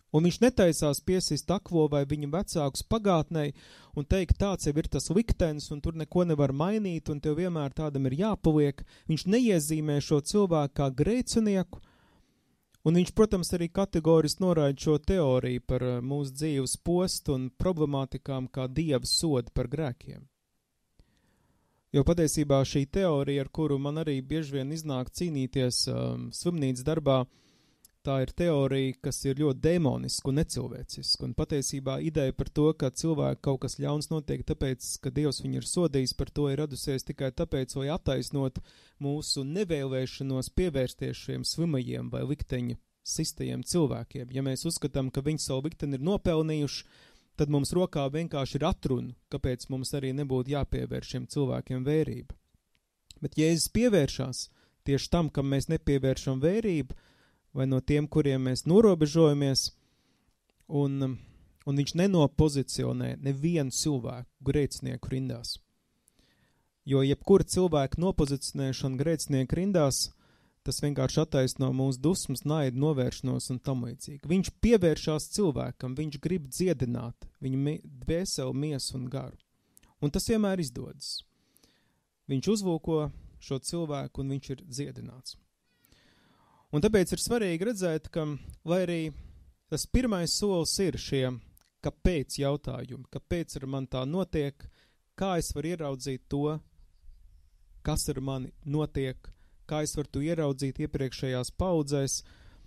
Speaker 2: Un viņš netaisās piesist akvo vai viņa vecākus pagātnei un teikt, tāds jau ir tas liktenis un tur neko nevar mainīt un tev vienmēr tādam ir jāpaliek. Viņš neiezīmē šo cilvēku kā grēcinieku, un viņš, protams, arī kategoriski noraida šo teoriju par mūsu dzīves postu un problemātikām kā Dieva soda par grēkiem. Jo patiesībā šī teorija, ar kuru man arī bieži vien iznāk cīnīties slimnīcas darbā, tā ir teorija, kas ir ļoti demoniska un necilvēciska. Un patiesībā ideja par to, ka cilvēku kaut kas ļauns notiek tāpēc, ka Dievs viņu ir sodījis, par to ir radusies tikai tāpēc, lai attaisnot mūsu nevēlēšanos pievērsties šiem slimajiem vai likteņa sistajiem cilvēkiem. Ja mēs uzskatām, ka viņi savu likteni ir nopelnījuši, tad mums rokā vienkārši ir atruna, kāpēc mums arī nebūtu jāpievērš šiem cilvēkiem vērība. Bet Jēzus pievēršās tieši tam, kam mēs nepievēršam vērību, vai no tiem, kuriem mēs norobežojamies, un viņš nenopozicionē nevienu cilvēku grēcinieku rindās. Jo jebkura cilvēka nopozicionēšana grēcinieku rindās, tas vienkārši attaisno mūsu dusmas, naidu, novēršanos un tam līdzīgi. Viņš pievēršās cilvēkam, viņš grib dziedināt viņa dvēseli, miesu un garu. Un tas vienmēr izdodas. Viņš uzlūko šo cilvēku un viņš ir dziedināts. Un tāpēc ir svarīgi redzēt, ka, lai arī tas pirmais solis ir šie kāpēc jautājumi, kāpēc ar man tā notiek, kā es varu ieraudzīt to, kas ar mani notiek, kā es varu to ieraudzīt iepriekšējās paudzēs,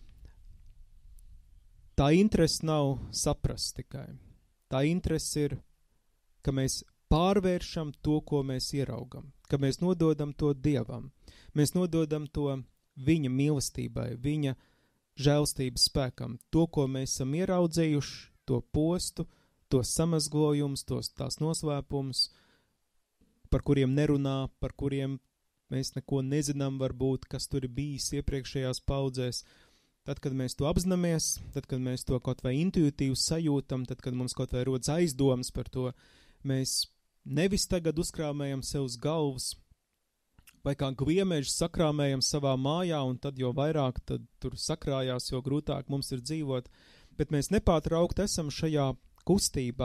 Speaker 2: tā interese nav saprast tikai. Tā interese ir, ka mēs pārvēršam to, ko mēs ieraugam, ka mēs nododam to Dievam, mēs nododam to viņa mīlestībai, viņa žēlstības spēkam, to, ko mēs esam ieraudzējuši, to postu, tos samazglojumus, tās noslēpumus, par kuriem nerunā, par kuriem mēs neko nezinām varbūt, kas tur ir bijis iepriekšējās paudzēs. Tad, kad mēs to apzināmies, tad, kad mēs to kaut vai intuitīvi sajūtam, tad, kad mums kaut vai rodas aizdomas par to, mēs nevis tagad uzkrāmējam sev uz galvas, vai kā gliemeži sakrāmējam savā mājā, un tad jo vairāk tad tur sakrājās, jo grūtāk mums ir dzīvot, bet mēs nepārtraukti esam šajā kustībā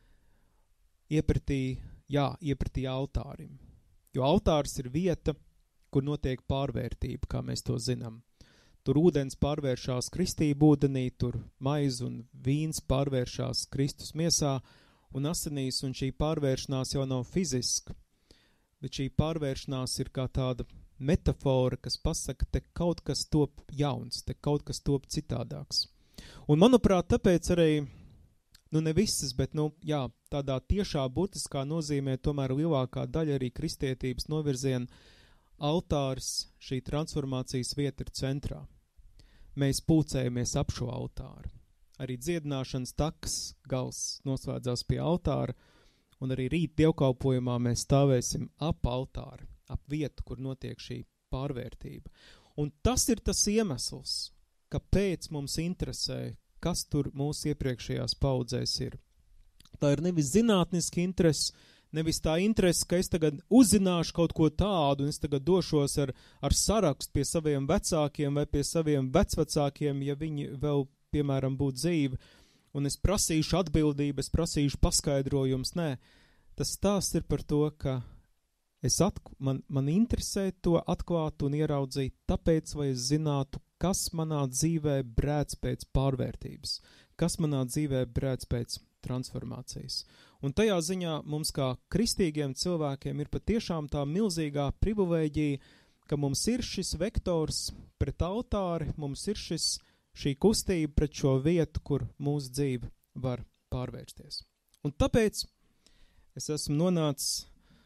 Speaker 2: iepratī altārim. Jo altārs ir vieta, kur notiek pārvērtība, kā mēs to zinām. Tur ūdens pārvēršās kristību ūdenī, tur maize un vīns pārvēršās Kristus miesā un asinīs, un šī pārvēršanās jau nav fiziska. Bet šī pārvēršanās ir kā tāda metafora, kas pasaka, te kaut kas top jauns, te kaut kas top citādāks. Un manuprāt, tāpēc arī, ne visas, bet, tādā tiešā burtiskā nozīmē tomēr lielākā daļa arī kristietības novirziena altārs, šī transformācijas vieta ir centrā. Mēs pulcējamies ap šo altāru. Arī dziedināšanas takas gals noslēdzās pie altāra, un arī rīt dievkalpojumā mēs stāvēsim ap altāru, ap vietu, kur notiek šī pārvērtība. Un tas ir tas iemesls, kāpēc mums interesē, kas tur mūsu iepriekšējās paudzēs ir. Tā ir nevis zinātniski interese, nevis tā interese, ka es tagad uzzināšu kaut ko tādu, un es tagad došos ar sarakstu pie saviem vecākiem vai pie saviem vecvecākiem, ja viņi vēl, piemēram, būtu dzīvi, un es prasīšu atbildību, es prasīšu paskaidrojumus. Nē, tas stāsts ir par to, ka man interesē to atklāt un ieraudzīt, tāpēc, lai es zinātu, kas manā dzīvē brēc pēc pārvērtības, kas manā dzīvē brēc pēc transformācijas. Un tajā ziņā mums kā kristīgiem cilvēkiem ir patiešām tā milzīgā privilēģija, ka mums ir šis vektors pret altāri, mums ir šī kustība pret šo vietu, kur mūsu dzīve var pārvērsties. Un tāpēc es esmu nonācis,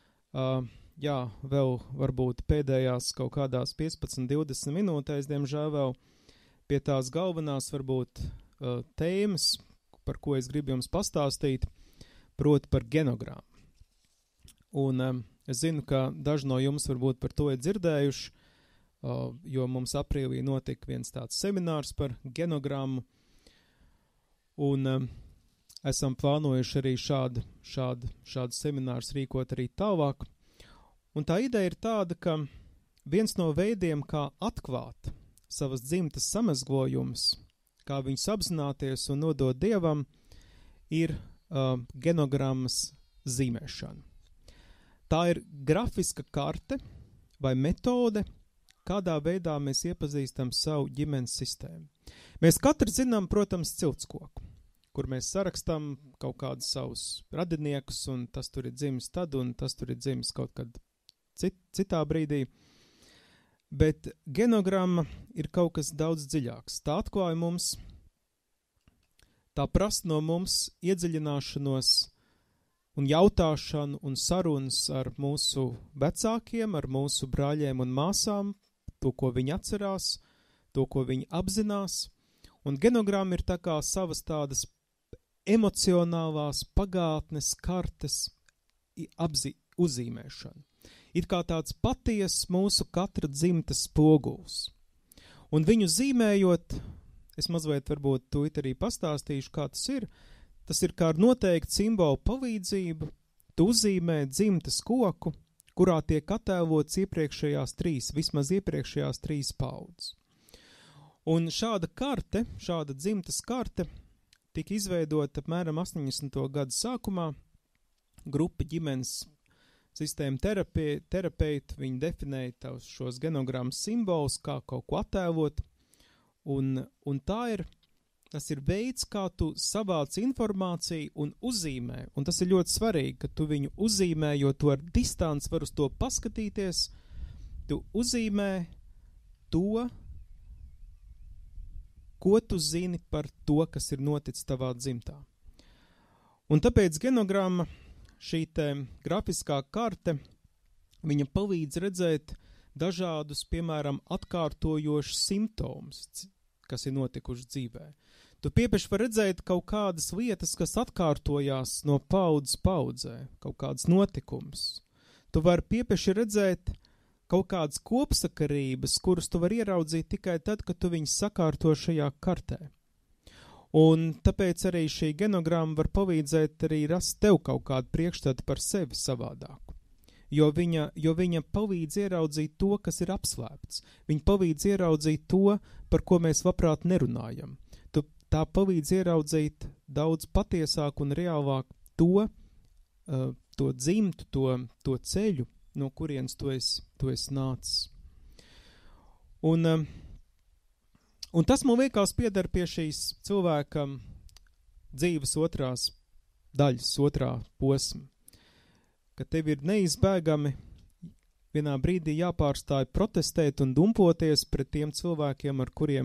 Speaker 2: vēl varbūt pēdējās kaut kādās 15-20 minūtēs, diemžēl vēl pie tās galvenās varbūt tēmas, par ko es gribu jums pastāstīt, proti par genogrammu. Un es zinu, ka daži no jums varbūt par to ir dzirdējuši, jo mums aprīlī notika viens tāds seminārs par genogrammu, un esam plānojuši arī šādu seminārus rīkot arī tālāk. Un tā ideja ir tāda, ka viens no veidiem, kā atklāt savas dzimtas samazglojumus, kā viņus apzināties un nodot Dievam, ir genogrammas zīmēšana. Tā ir grafiska karte vai metode, kādā veidā mēs iepazīstam savu ģimenes sistēmu. Mēs katrs zinām, protams, ciltskoku, kur mēs sarakstam kaut kādus savus radiniekus, un tas tur ir dzimis tad, un tas tur ir dzimis kaut kad citā brīdī. Bet genogramma ir kaut kas daudz dziļāks. Tā atklāja mums, tā prasa no mums iedziļināšanos un jautāšanu un sarunas ar mūsu vecākiem, ar mūsu brāļiem un māsām, to, ko viņi atcerās, to, ko viņi apzinās. Un genogramma ir tā kā savas tādas emocionālās pagātnes kartes uzzīmēšana. Ir kā tāds paties mūsu katra dzimtas spoguls. Un viņu zīmējot, es mazliet varbūt tūlīt arī pastāstīšu, kā tas ir. Tas ir kā ar noteikti simbolu palīdzību, tu uzzīmē dzimtas koku, kurā tiek attēlots vismaz iepriekšējās 3 paudzes. Un šāda karte, šāda dzimtas karte, tika izveidota apmēram 80. gadu sākumā. Grupa ģimenes sistēma terapeiti, viņi definēja šos genogrammas simbolus, kā kaut ko attēlot, un tas ir veids, kā tu savāc informāciju un uzzīmē, un tas ir ļoti svarīgi, ka tu viņu uzzīmē, jo tu ar distanci var uz to paskatīties, tu uzzīmē to, ko tu zini par to, kas ir noticis tavā dzimtā. Un tāpēc genogramma, šī grafiskā karte, viņa palīdz redzēt dažādus, piemēram, atkārtojošus simptomus, kas ir notikuši dzīvē. Tu piepeši var redzēt kaut kādas lietas, kas atkārtojās no paudzes paudzē, kaut kādas notikums. Tu vari piepeši redzēt kaut kādas kopsakarības, kuras tu vari ieraudzīt tikai tad, kad tu viņus sakārto šajā kartē. Un tāpēc arī šī genogramma var palīdzēt arī rast tev kaut kādu priekšstatu par sevi savādāku. Jo viņa palīdz ieraudzīt to, kas ir apslēpts. Viņa palīdz ieraudzīt to, par ko mēs labprāt nerunājam. Tā palīdz ieraudzīt daudz patiesāk un reālāk to dzimtu, to ceļu, no kurienes tu esi nācis. Un tas, man liekas, pieder pie šīs cilvēka dzīves otrās daļas, otrā posma, ka tev ir neizbēgami vienā brīdī jāpārstāj protestēt un dumpoties pret tiem cilvēkiem,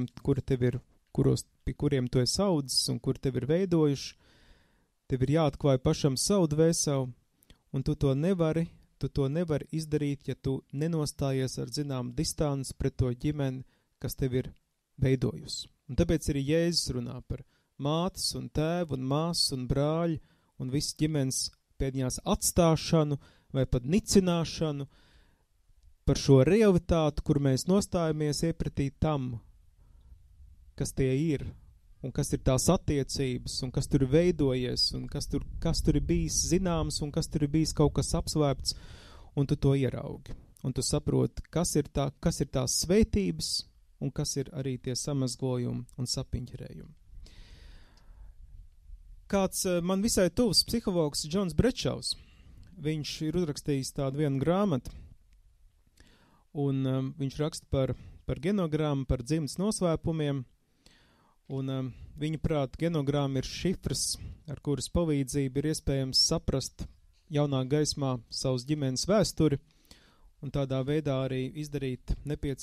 Speaker 2: pie kuriem tu esi audzis un kur tev ir veidojuši. Tev ir jāatklāj pašam savu dvēseli, un tu to nevari izdarīt, ja tu nenostājies ar zinām distanci pret to ģimeni, kas tev ir veidojusi. Un tāpēc arī Jēzus runā par mātes un tēvu un māsas un brāļu un visu ģimenes pēdējās atstāšanu vai pat nicināšanu, par šo realitāti, kur mēs nostājamies iepratī tam, kas tie ir, un kas ir tās attiecības, un kas tur ir veidojies, un kas tur ir bijis zināms, un kas tur ir bijis kaut kas apslēpts, un tu to ieraugi. Un tu saproti, kas ir tās svētības, un kas ir arī tie samazgojumi un sapiņķerējumi. Kāds man visai tuvs psihologs Džons Brečaus, viņš ir uzrakstījis tādu vienu grāmatu, un viņš raksta par genogrammu, par dzimtas noslēpumiem, un viņa prāt genogramma ir šifras, ar kuras palīdzību ir iespējams saprast jaunā gaismā savas ģimenes vēsturi, un tādā veidā arī izdarīt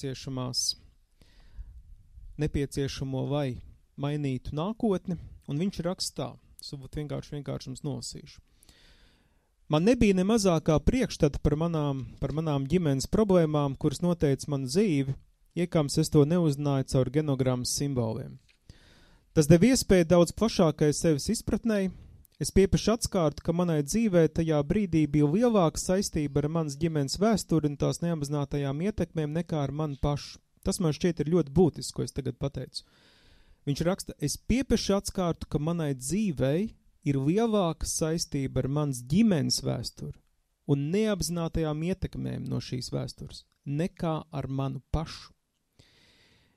Speaker 2: nepieciešamo, lai mainītu nākotni, un viņš raksta tā, es vienkārši jums nolasīšu. Man nebija ne mazākā priekšstata par manām ģimenes problēmām, kuras noteica manu dzīvi, iekams es to neuzzināju caur genogrammas simboliem. Tas deva iespēju daudz plašākai sevis izpratnei. Es piepeši atskārtu, ka manai dzīvē tajā brīdī bija lielāka saistība ar manas ģimenes vēsturi un tās neapzinātajām ietekmēm nekā ar mani pašu. Tas man šķiet ir ļoti būtisks, ko es tagad pateicu. Viņš raksta, es piepeši atskārtu, ka manai dzīvei ir lielāka saistība ar manas ģimenes vēsturi un neapzinātajām ietekmēm no šīs vēstures nekā ar manu pašu.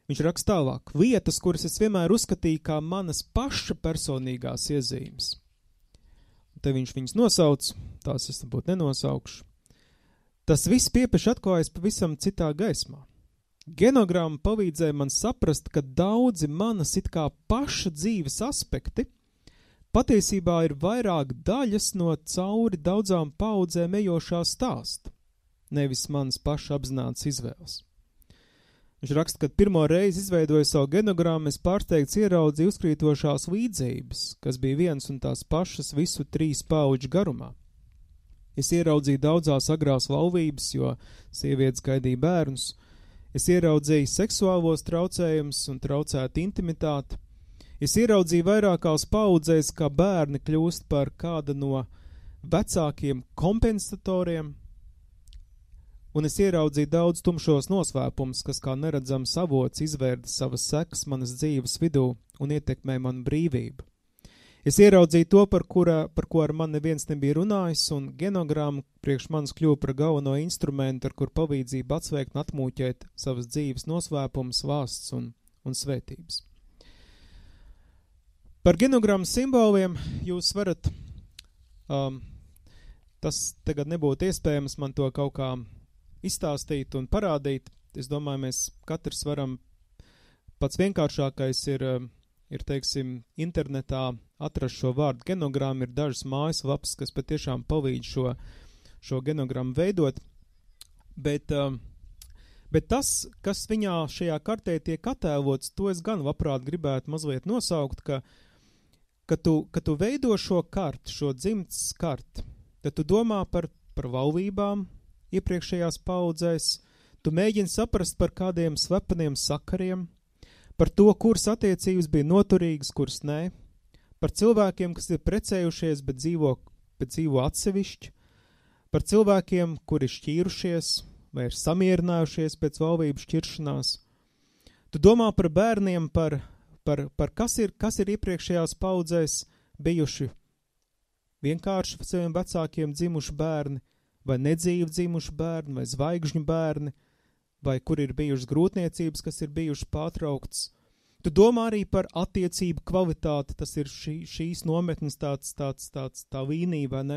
Speaker 2: Viņš raksta tālāk, vietas, kuras es vienmēr uzskatīju kā manas paša personīgās iezīmes. Te viņš viņas nosauc, tās es nebūtu nenosaukšu. Tas viss piepieši atklājas pavisam citā gaismā. Genogramma palīdzēja man saprast, ka daudzi manas it kā paša dzīves aspekti patiesībā ir vairāk daļas no cauri daudzām paudzēm ejošā stāsta, nevis manas paša apzinātas izvēles. Viņš raksta, ka pirmo reizi izveidoja savu genogrammu, es pārsteigts ieraudzīju uzkrītošās līdzības, kas bija viens un tās pašas visu 3 paudžu garumā. Es ieraudzīju daudzās agrās laulības, jo sievietes gaidīja bērnus. Es ieraudzīju seksuālos traucējumus un traucētu intimitāti. Es ieraudzīju vairākās paudzēs, kā bērni kļūst par kāda no vecākiem kompensatoriem, un es ieraudzīju daudz tumšos noslēpumus, kas kā neredzams avots izvērda savas sekas manas dzīves vidū un ietekmē manu brīvību. Es ieraudzīju to, par ko ar mani neviens nebija runājis, un genogramma priekš manis kļuva par galveno instrumentu, ar kur palīdzību atsveikt un atmūķēt savas dzīves noslēpumus, vāsts un svētības. Par genogrammas simboliem jūs varat, tas tagad nebūtu iespējams man to kaut kā izstāstīt un parādīt. Es domāju, mēs katrs varam, pats vienkāršākais ir teiksim, internetā atrast šo vārdu genogrammu, ir dažas mājaslapas, kas patiešām palīdz šo genogrammu veidot, bet tas, kas viņā šajā kartē tiek attēlots, to es gan labprāt gribētu mazliet nosaukt, ka tu veido šo karti, šo dzimtes karti, tad tu domā par laulībām iepriekšējās paudzēs, tu mēģini saprast par kādiem slepeniem sakariem, par to, kuras attiecības bija noturīgas, kuras nē, par cilvēkiem, kas ir precējušies, bet dzīvo atsevišķi, par cilvēkiem, kuri šķīrušies vai ir samierinājušies pēc laulības šķiršanās. Tu domā par bērniem, par kas ir iepriekšējās paudzēs bijuši vienkārši saviem vecākiem dzimuši bērni, vai nedzīvi dzimuši bērni, vai zvaigžņu bērni, vai kur ir bijušas grūtniecības, kas ir bijušas pārtrauktas. Tu domā arī par attiecību kvalitāti, tas ir šīs nometnes tā līnija, ne?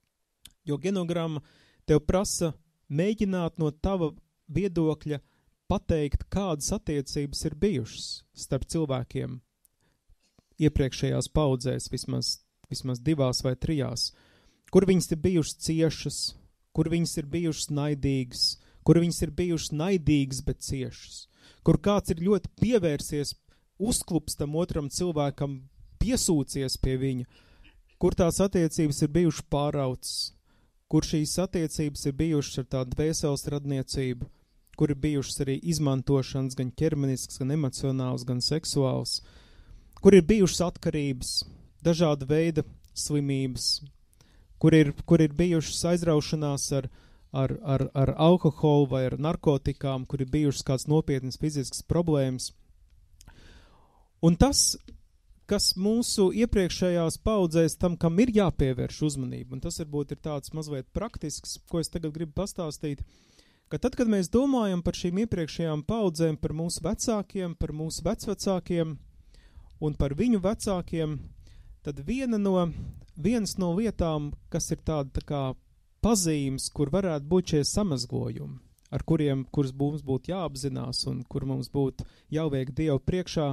Speaker 2: Jo genogramma tev prasa mēģināt no tava viedokļa pateikt, kādas attiecības ir bijušas starp cilvēkiem iepriekšējās paudzēs, vismaz 2 vai 3, kur viņas ir bijušas ciešas, kur viņas ir bijušas naidīgas, kur viņas ir bijušas naidīgas, bet ciešas, kur kāds ir ļoti pievērsies, uzklups tam otram cilvēkam, piesūcies pie viņa, kur tās attiecības ir bijušas pārautas, kur šīs attiecības ir bijušas ar tādu dvēseles radniecību, kur ir bijušas arī izmantošanas, gan ķermenisks, gan emocionāls, gan seksuāls, kur ir bijušas atkarības, dažāda veida slimības, kur ir bijušas aizraušanās ar alkoholu vai ar narkotikām, kur ir bijušas kāds nopietnas fiziskas problēmas. Un tas, kas mūsu iepriekšējās paudzēs tam, kam ir jāpievērš uzmanība, un tas varbūt ir tāds mazliet praktisks, ko es tagad gribu pastāstīt, ka tad, kad mēs domājam par šīm iepriekšējām paudzēm, par mūsu vecākiem, par mūsu vecvecākiem un par viņu vecākiem, tad viens no lietām, kas ir tāda tā kā pazīmes, kur varētu būt šie samazgojumi, ar kurus mums būtu jāapzinās un kur mums būtu jāliek Dievu priekšā,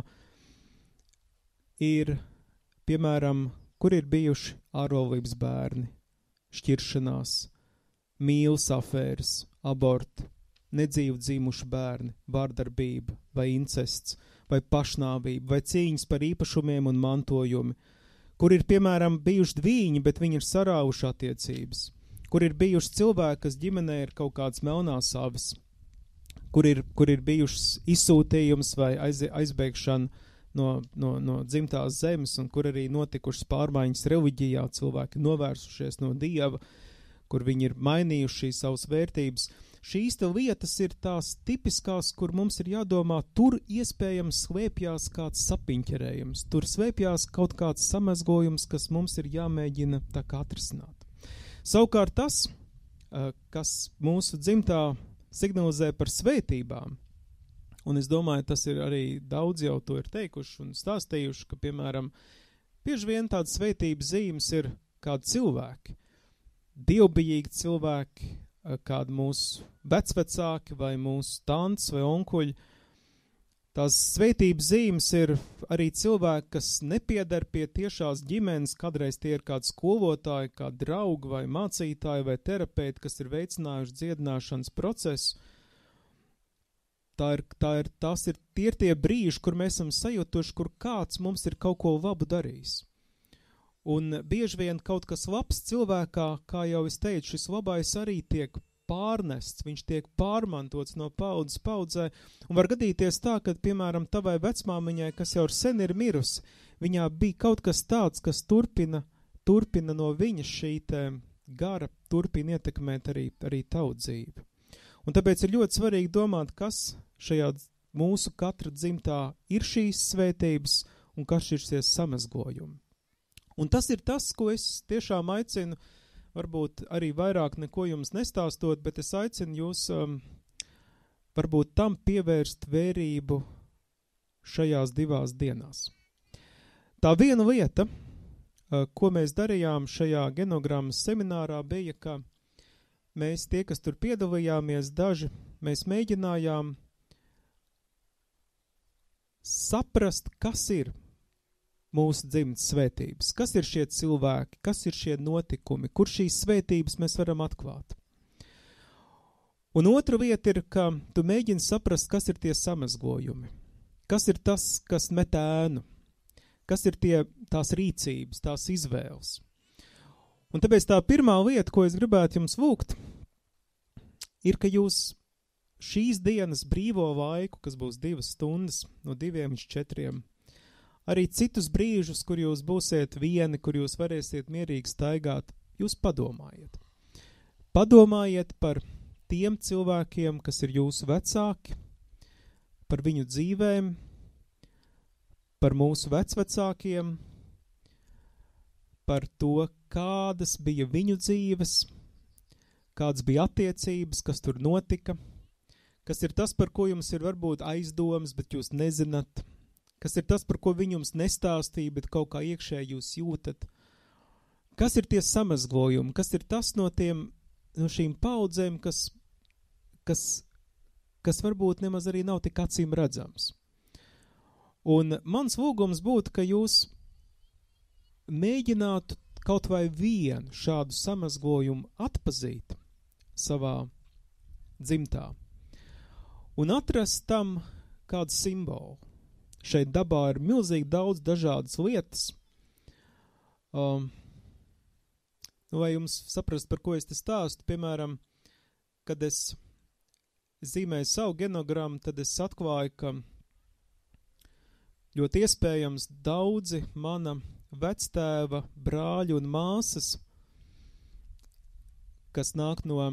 Speaker 2: ir, piemēram, kur ir bijuši ārlaulības bērni, šķiršanās, mīlas afēras, aborti, nedzīvi dzimuši bērni, vardarbība vai incests, vai pašnāvība, vai cīņas par īpašumiem un mantojumi, kur ir, piemēram, bijuši dvīņi, bet viņi ir sarāvuši attiecības, kur ir bijuši cilvēki, kas ģimenē ir kaut kāds melnās avis, kur ir bijušas izsūtījums vai aizbēgšana no dzimtās zemes, un kur arī notikušas pārmaiņas reliģijā, cilvēki novērsušies no Dieva, kur viņi ir mainījuši savas vērtības. Šīs te lietas ir tās tipiskās, kur mums ir jādomā, tur iespējams slēpjās kāds sapiņķerējums, tur slēpjās kaut kāds samazgojums, kas mums ir jāmēģina tā kā atrisināt. Savukārt tas, kas mūsu dzimtā signalizē par svētībām, Un es domāju, tas ir arī daudz jau to ir teikuši un stāstījuši, ka, piemēram, bieži vien tādas svētības zīmes ir kādi cilvēki, dievbijīgi cilvēki, kādi mūsu vecvecāki vai mūsu tantes vai onkuļi. Tās svētības zīmes ir arī cilvēki, kas nepiedar pie tiešās ģimenes, kādreiz tie ir kādi skolotāji, kādi draugi vai mācītāji vai terapeiti, kas ir veicinājuši dziedināšanas procesu. Tie ir tie brīži, kur mēs esam sajutuši, kur kāds mums ir kaut ko labu darījis. Un bieži vien kaut kas labs cilvēkā, kā jau es teicu, šis labais arī tiek pārnests, viņš tiek pārmantots no paudzes paudzē, un var gadīties tā, ka, piemēram, tavai vecmāmiņai, kas jau sen ir mirusi, viņā bija kaut kas tāds, kas turpina no viņas šī gara, turpina ietekmēt arī tavu dzīvi. Un tāpēc ir ļoti svarīgi domāt, kas šajā mūsu katra dzimtā ir šīs svētības un kas ir šie samazgojumi. Un tas ir tas, ko es tiešām aicinu, varbūt arī vairāk neko jums nestāstot, bet es aicinu jūs varbūt tam pievērst vērību šajās 2 dienās. Tā viena lieta, ko mēs darījām šajā genogrammas seminārā, bija, ka mēs tie, kas tur piedalījāmies, mēs mēģinājām saprast, kas ir mūsu dzimtas svētības, kas ir šie cilvēki, kas ir šie notikumi, kur šīs svētības mēs varam atklāt. Un otra lieta ir, ka tu mēģini saprast, kas ir tie samazgojumi, kas ir tas, kas met ēnu, kas ir tās rīcības, tās izvēles. Un tāpēc tā pirmā lieta, ko es gribētu jums lūgt, ir, ka jūs šīs dienas brīvo laiku, kas būs 2 stundas, no 2 līdz 4, arī citus brīžus, kur jūs būsiet vieni, kur jūs varēsiet mierīgi staigāt, jūs padomājiet. Padomājiet par tiem cilvēkiem, kas ir jūsu vecāki, par viņu dzīvēm, par mūsu vecvecākiem, par to, kādas bija viņu dzīves, kādas bija attiecības, kas tur notika, kas ir tas, par ko jums ir varbūt aizdomas, bet jūs nezināt, kas ir tas, par ko viņi jums nestāstīja, bet kaut kā iekšēji jūs jūtat, kas ir tie samazglojumi, kas ir tas no šīm paudzēm, kas varbūt nemaz arī nav tik acīm redzams. Un mans lūgums būtu, ka jūs mēģinātu kaut vai vienu šādu samazglojumu atpazīt savā dzimtā un atrast tam kādu simbolu. Šeit dabā ir milzīgi daudz dažādas lietas. Vai jums saprast, par ko es te stāstu? Piemēram, kad es zīmēju savu genogramu, tad es atklāju, ka ļoti iespējams daudzi mana vectēva brāļi un māsas, kas nāk no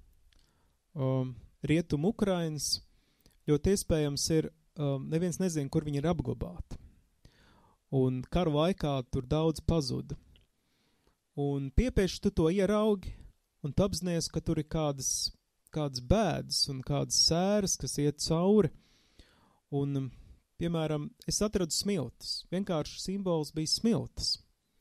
Speaker 2: rietumu Ukrainas, ļoti iespējams ir, neviens nezina, kur viņi ir apglabāti. Un karu laikā tur daudz pazuda. Un piepieši tu to ieraugi, un tu apzinies, ka tur ir kādas bēdas un kādas sēras, kas iet cauri. Un, piemēram, es atradu smiltis. Vienkārši simbols bija smiltis,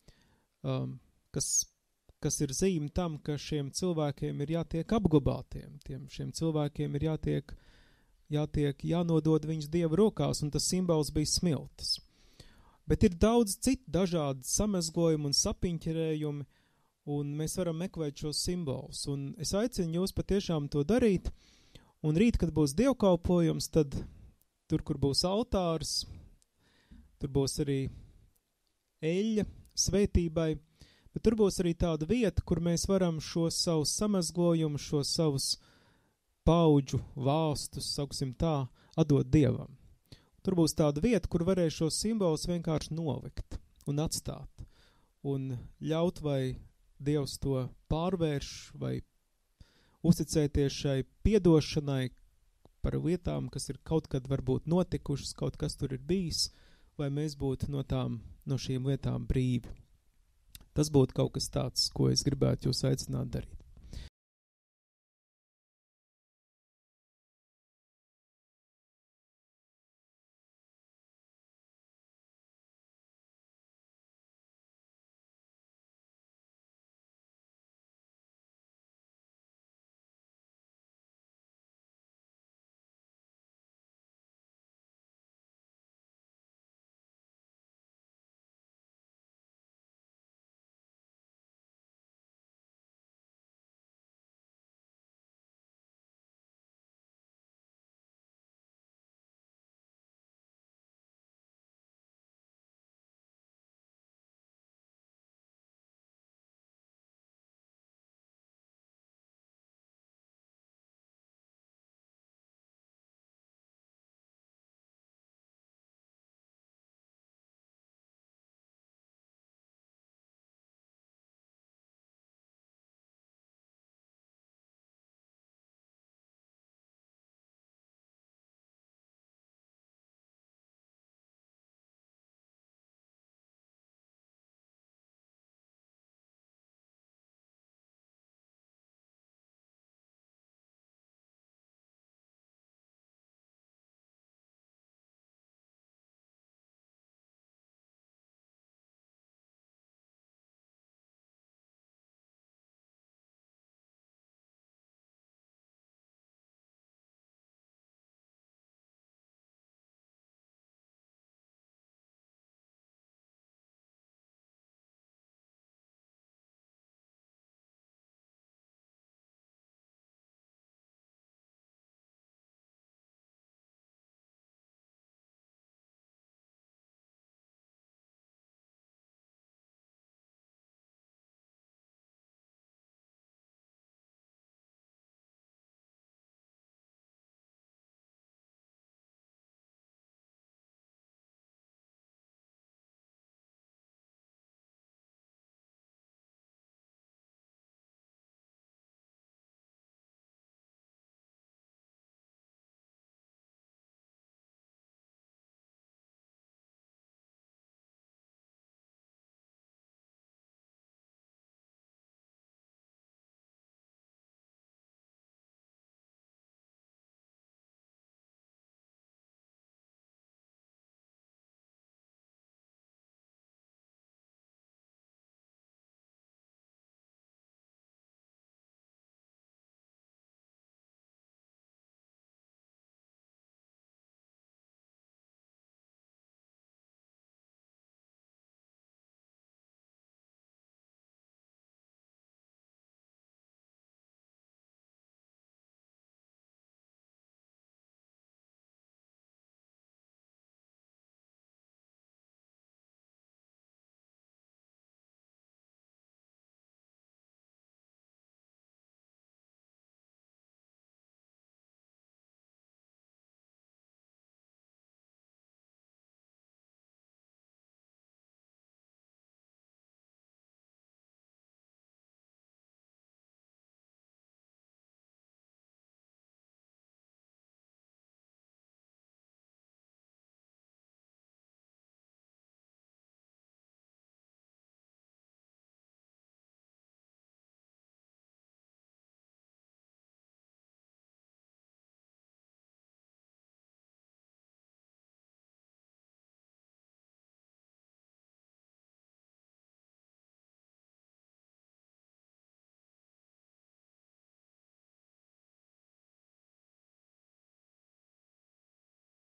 Speaker 2: kas ir zīme tam, ka šiem cilvēkiem ir jātiek apglabātiem. Šiem cilvēkiem ir jānodod viņas Dieva rokās, un tas simbols bija smiltis. Bet ir daudz citu dažādi samazglojumi un sapiņķerējumi, un mēs varam meklēt šos simbolus. Un es aicinu jūs patiešām to darīt, un rīt, kad būs dievkalpojums, tad tur, kur būs altārs, tur būs arī eļļa svētībai, bet tur būs arī tāda vieta, kur mēs varam šos savus samazglojumus, šos savus paudžu vāstus, sauksim tā, atdot Dievam. Tur būs tāda vieta, kur varēs šos simbolus vienkārši nolikt un atstāt. Un ļaut, vai Dievs to pārvērš, vai uzticēties šai piedošanai par lietām, kas ir kaut kad varbūt notikušas, kaut kas tur ir bijis, vai mēs būtu no šīm lietām brīvi. Tas būtu kaut kas tāds, ko es gribētu jūs aicināt darīt.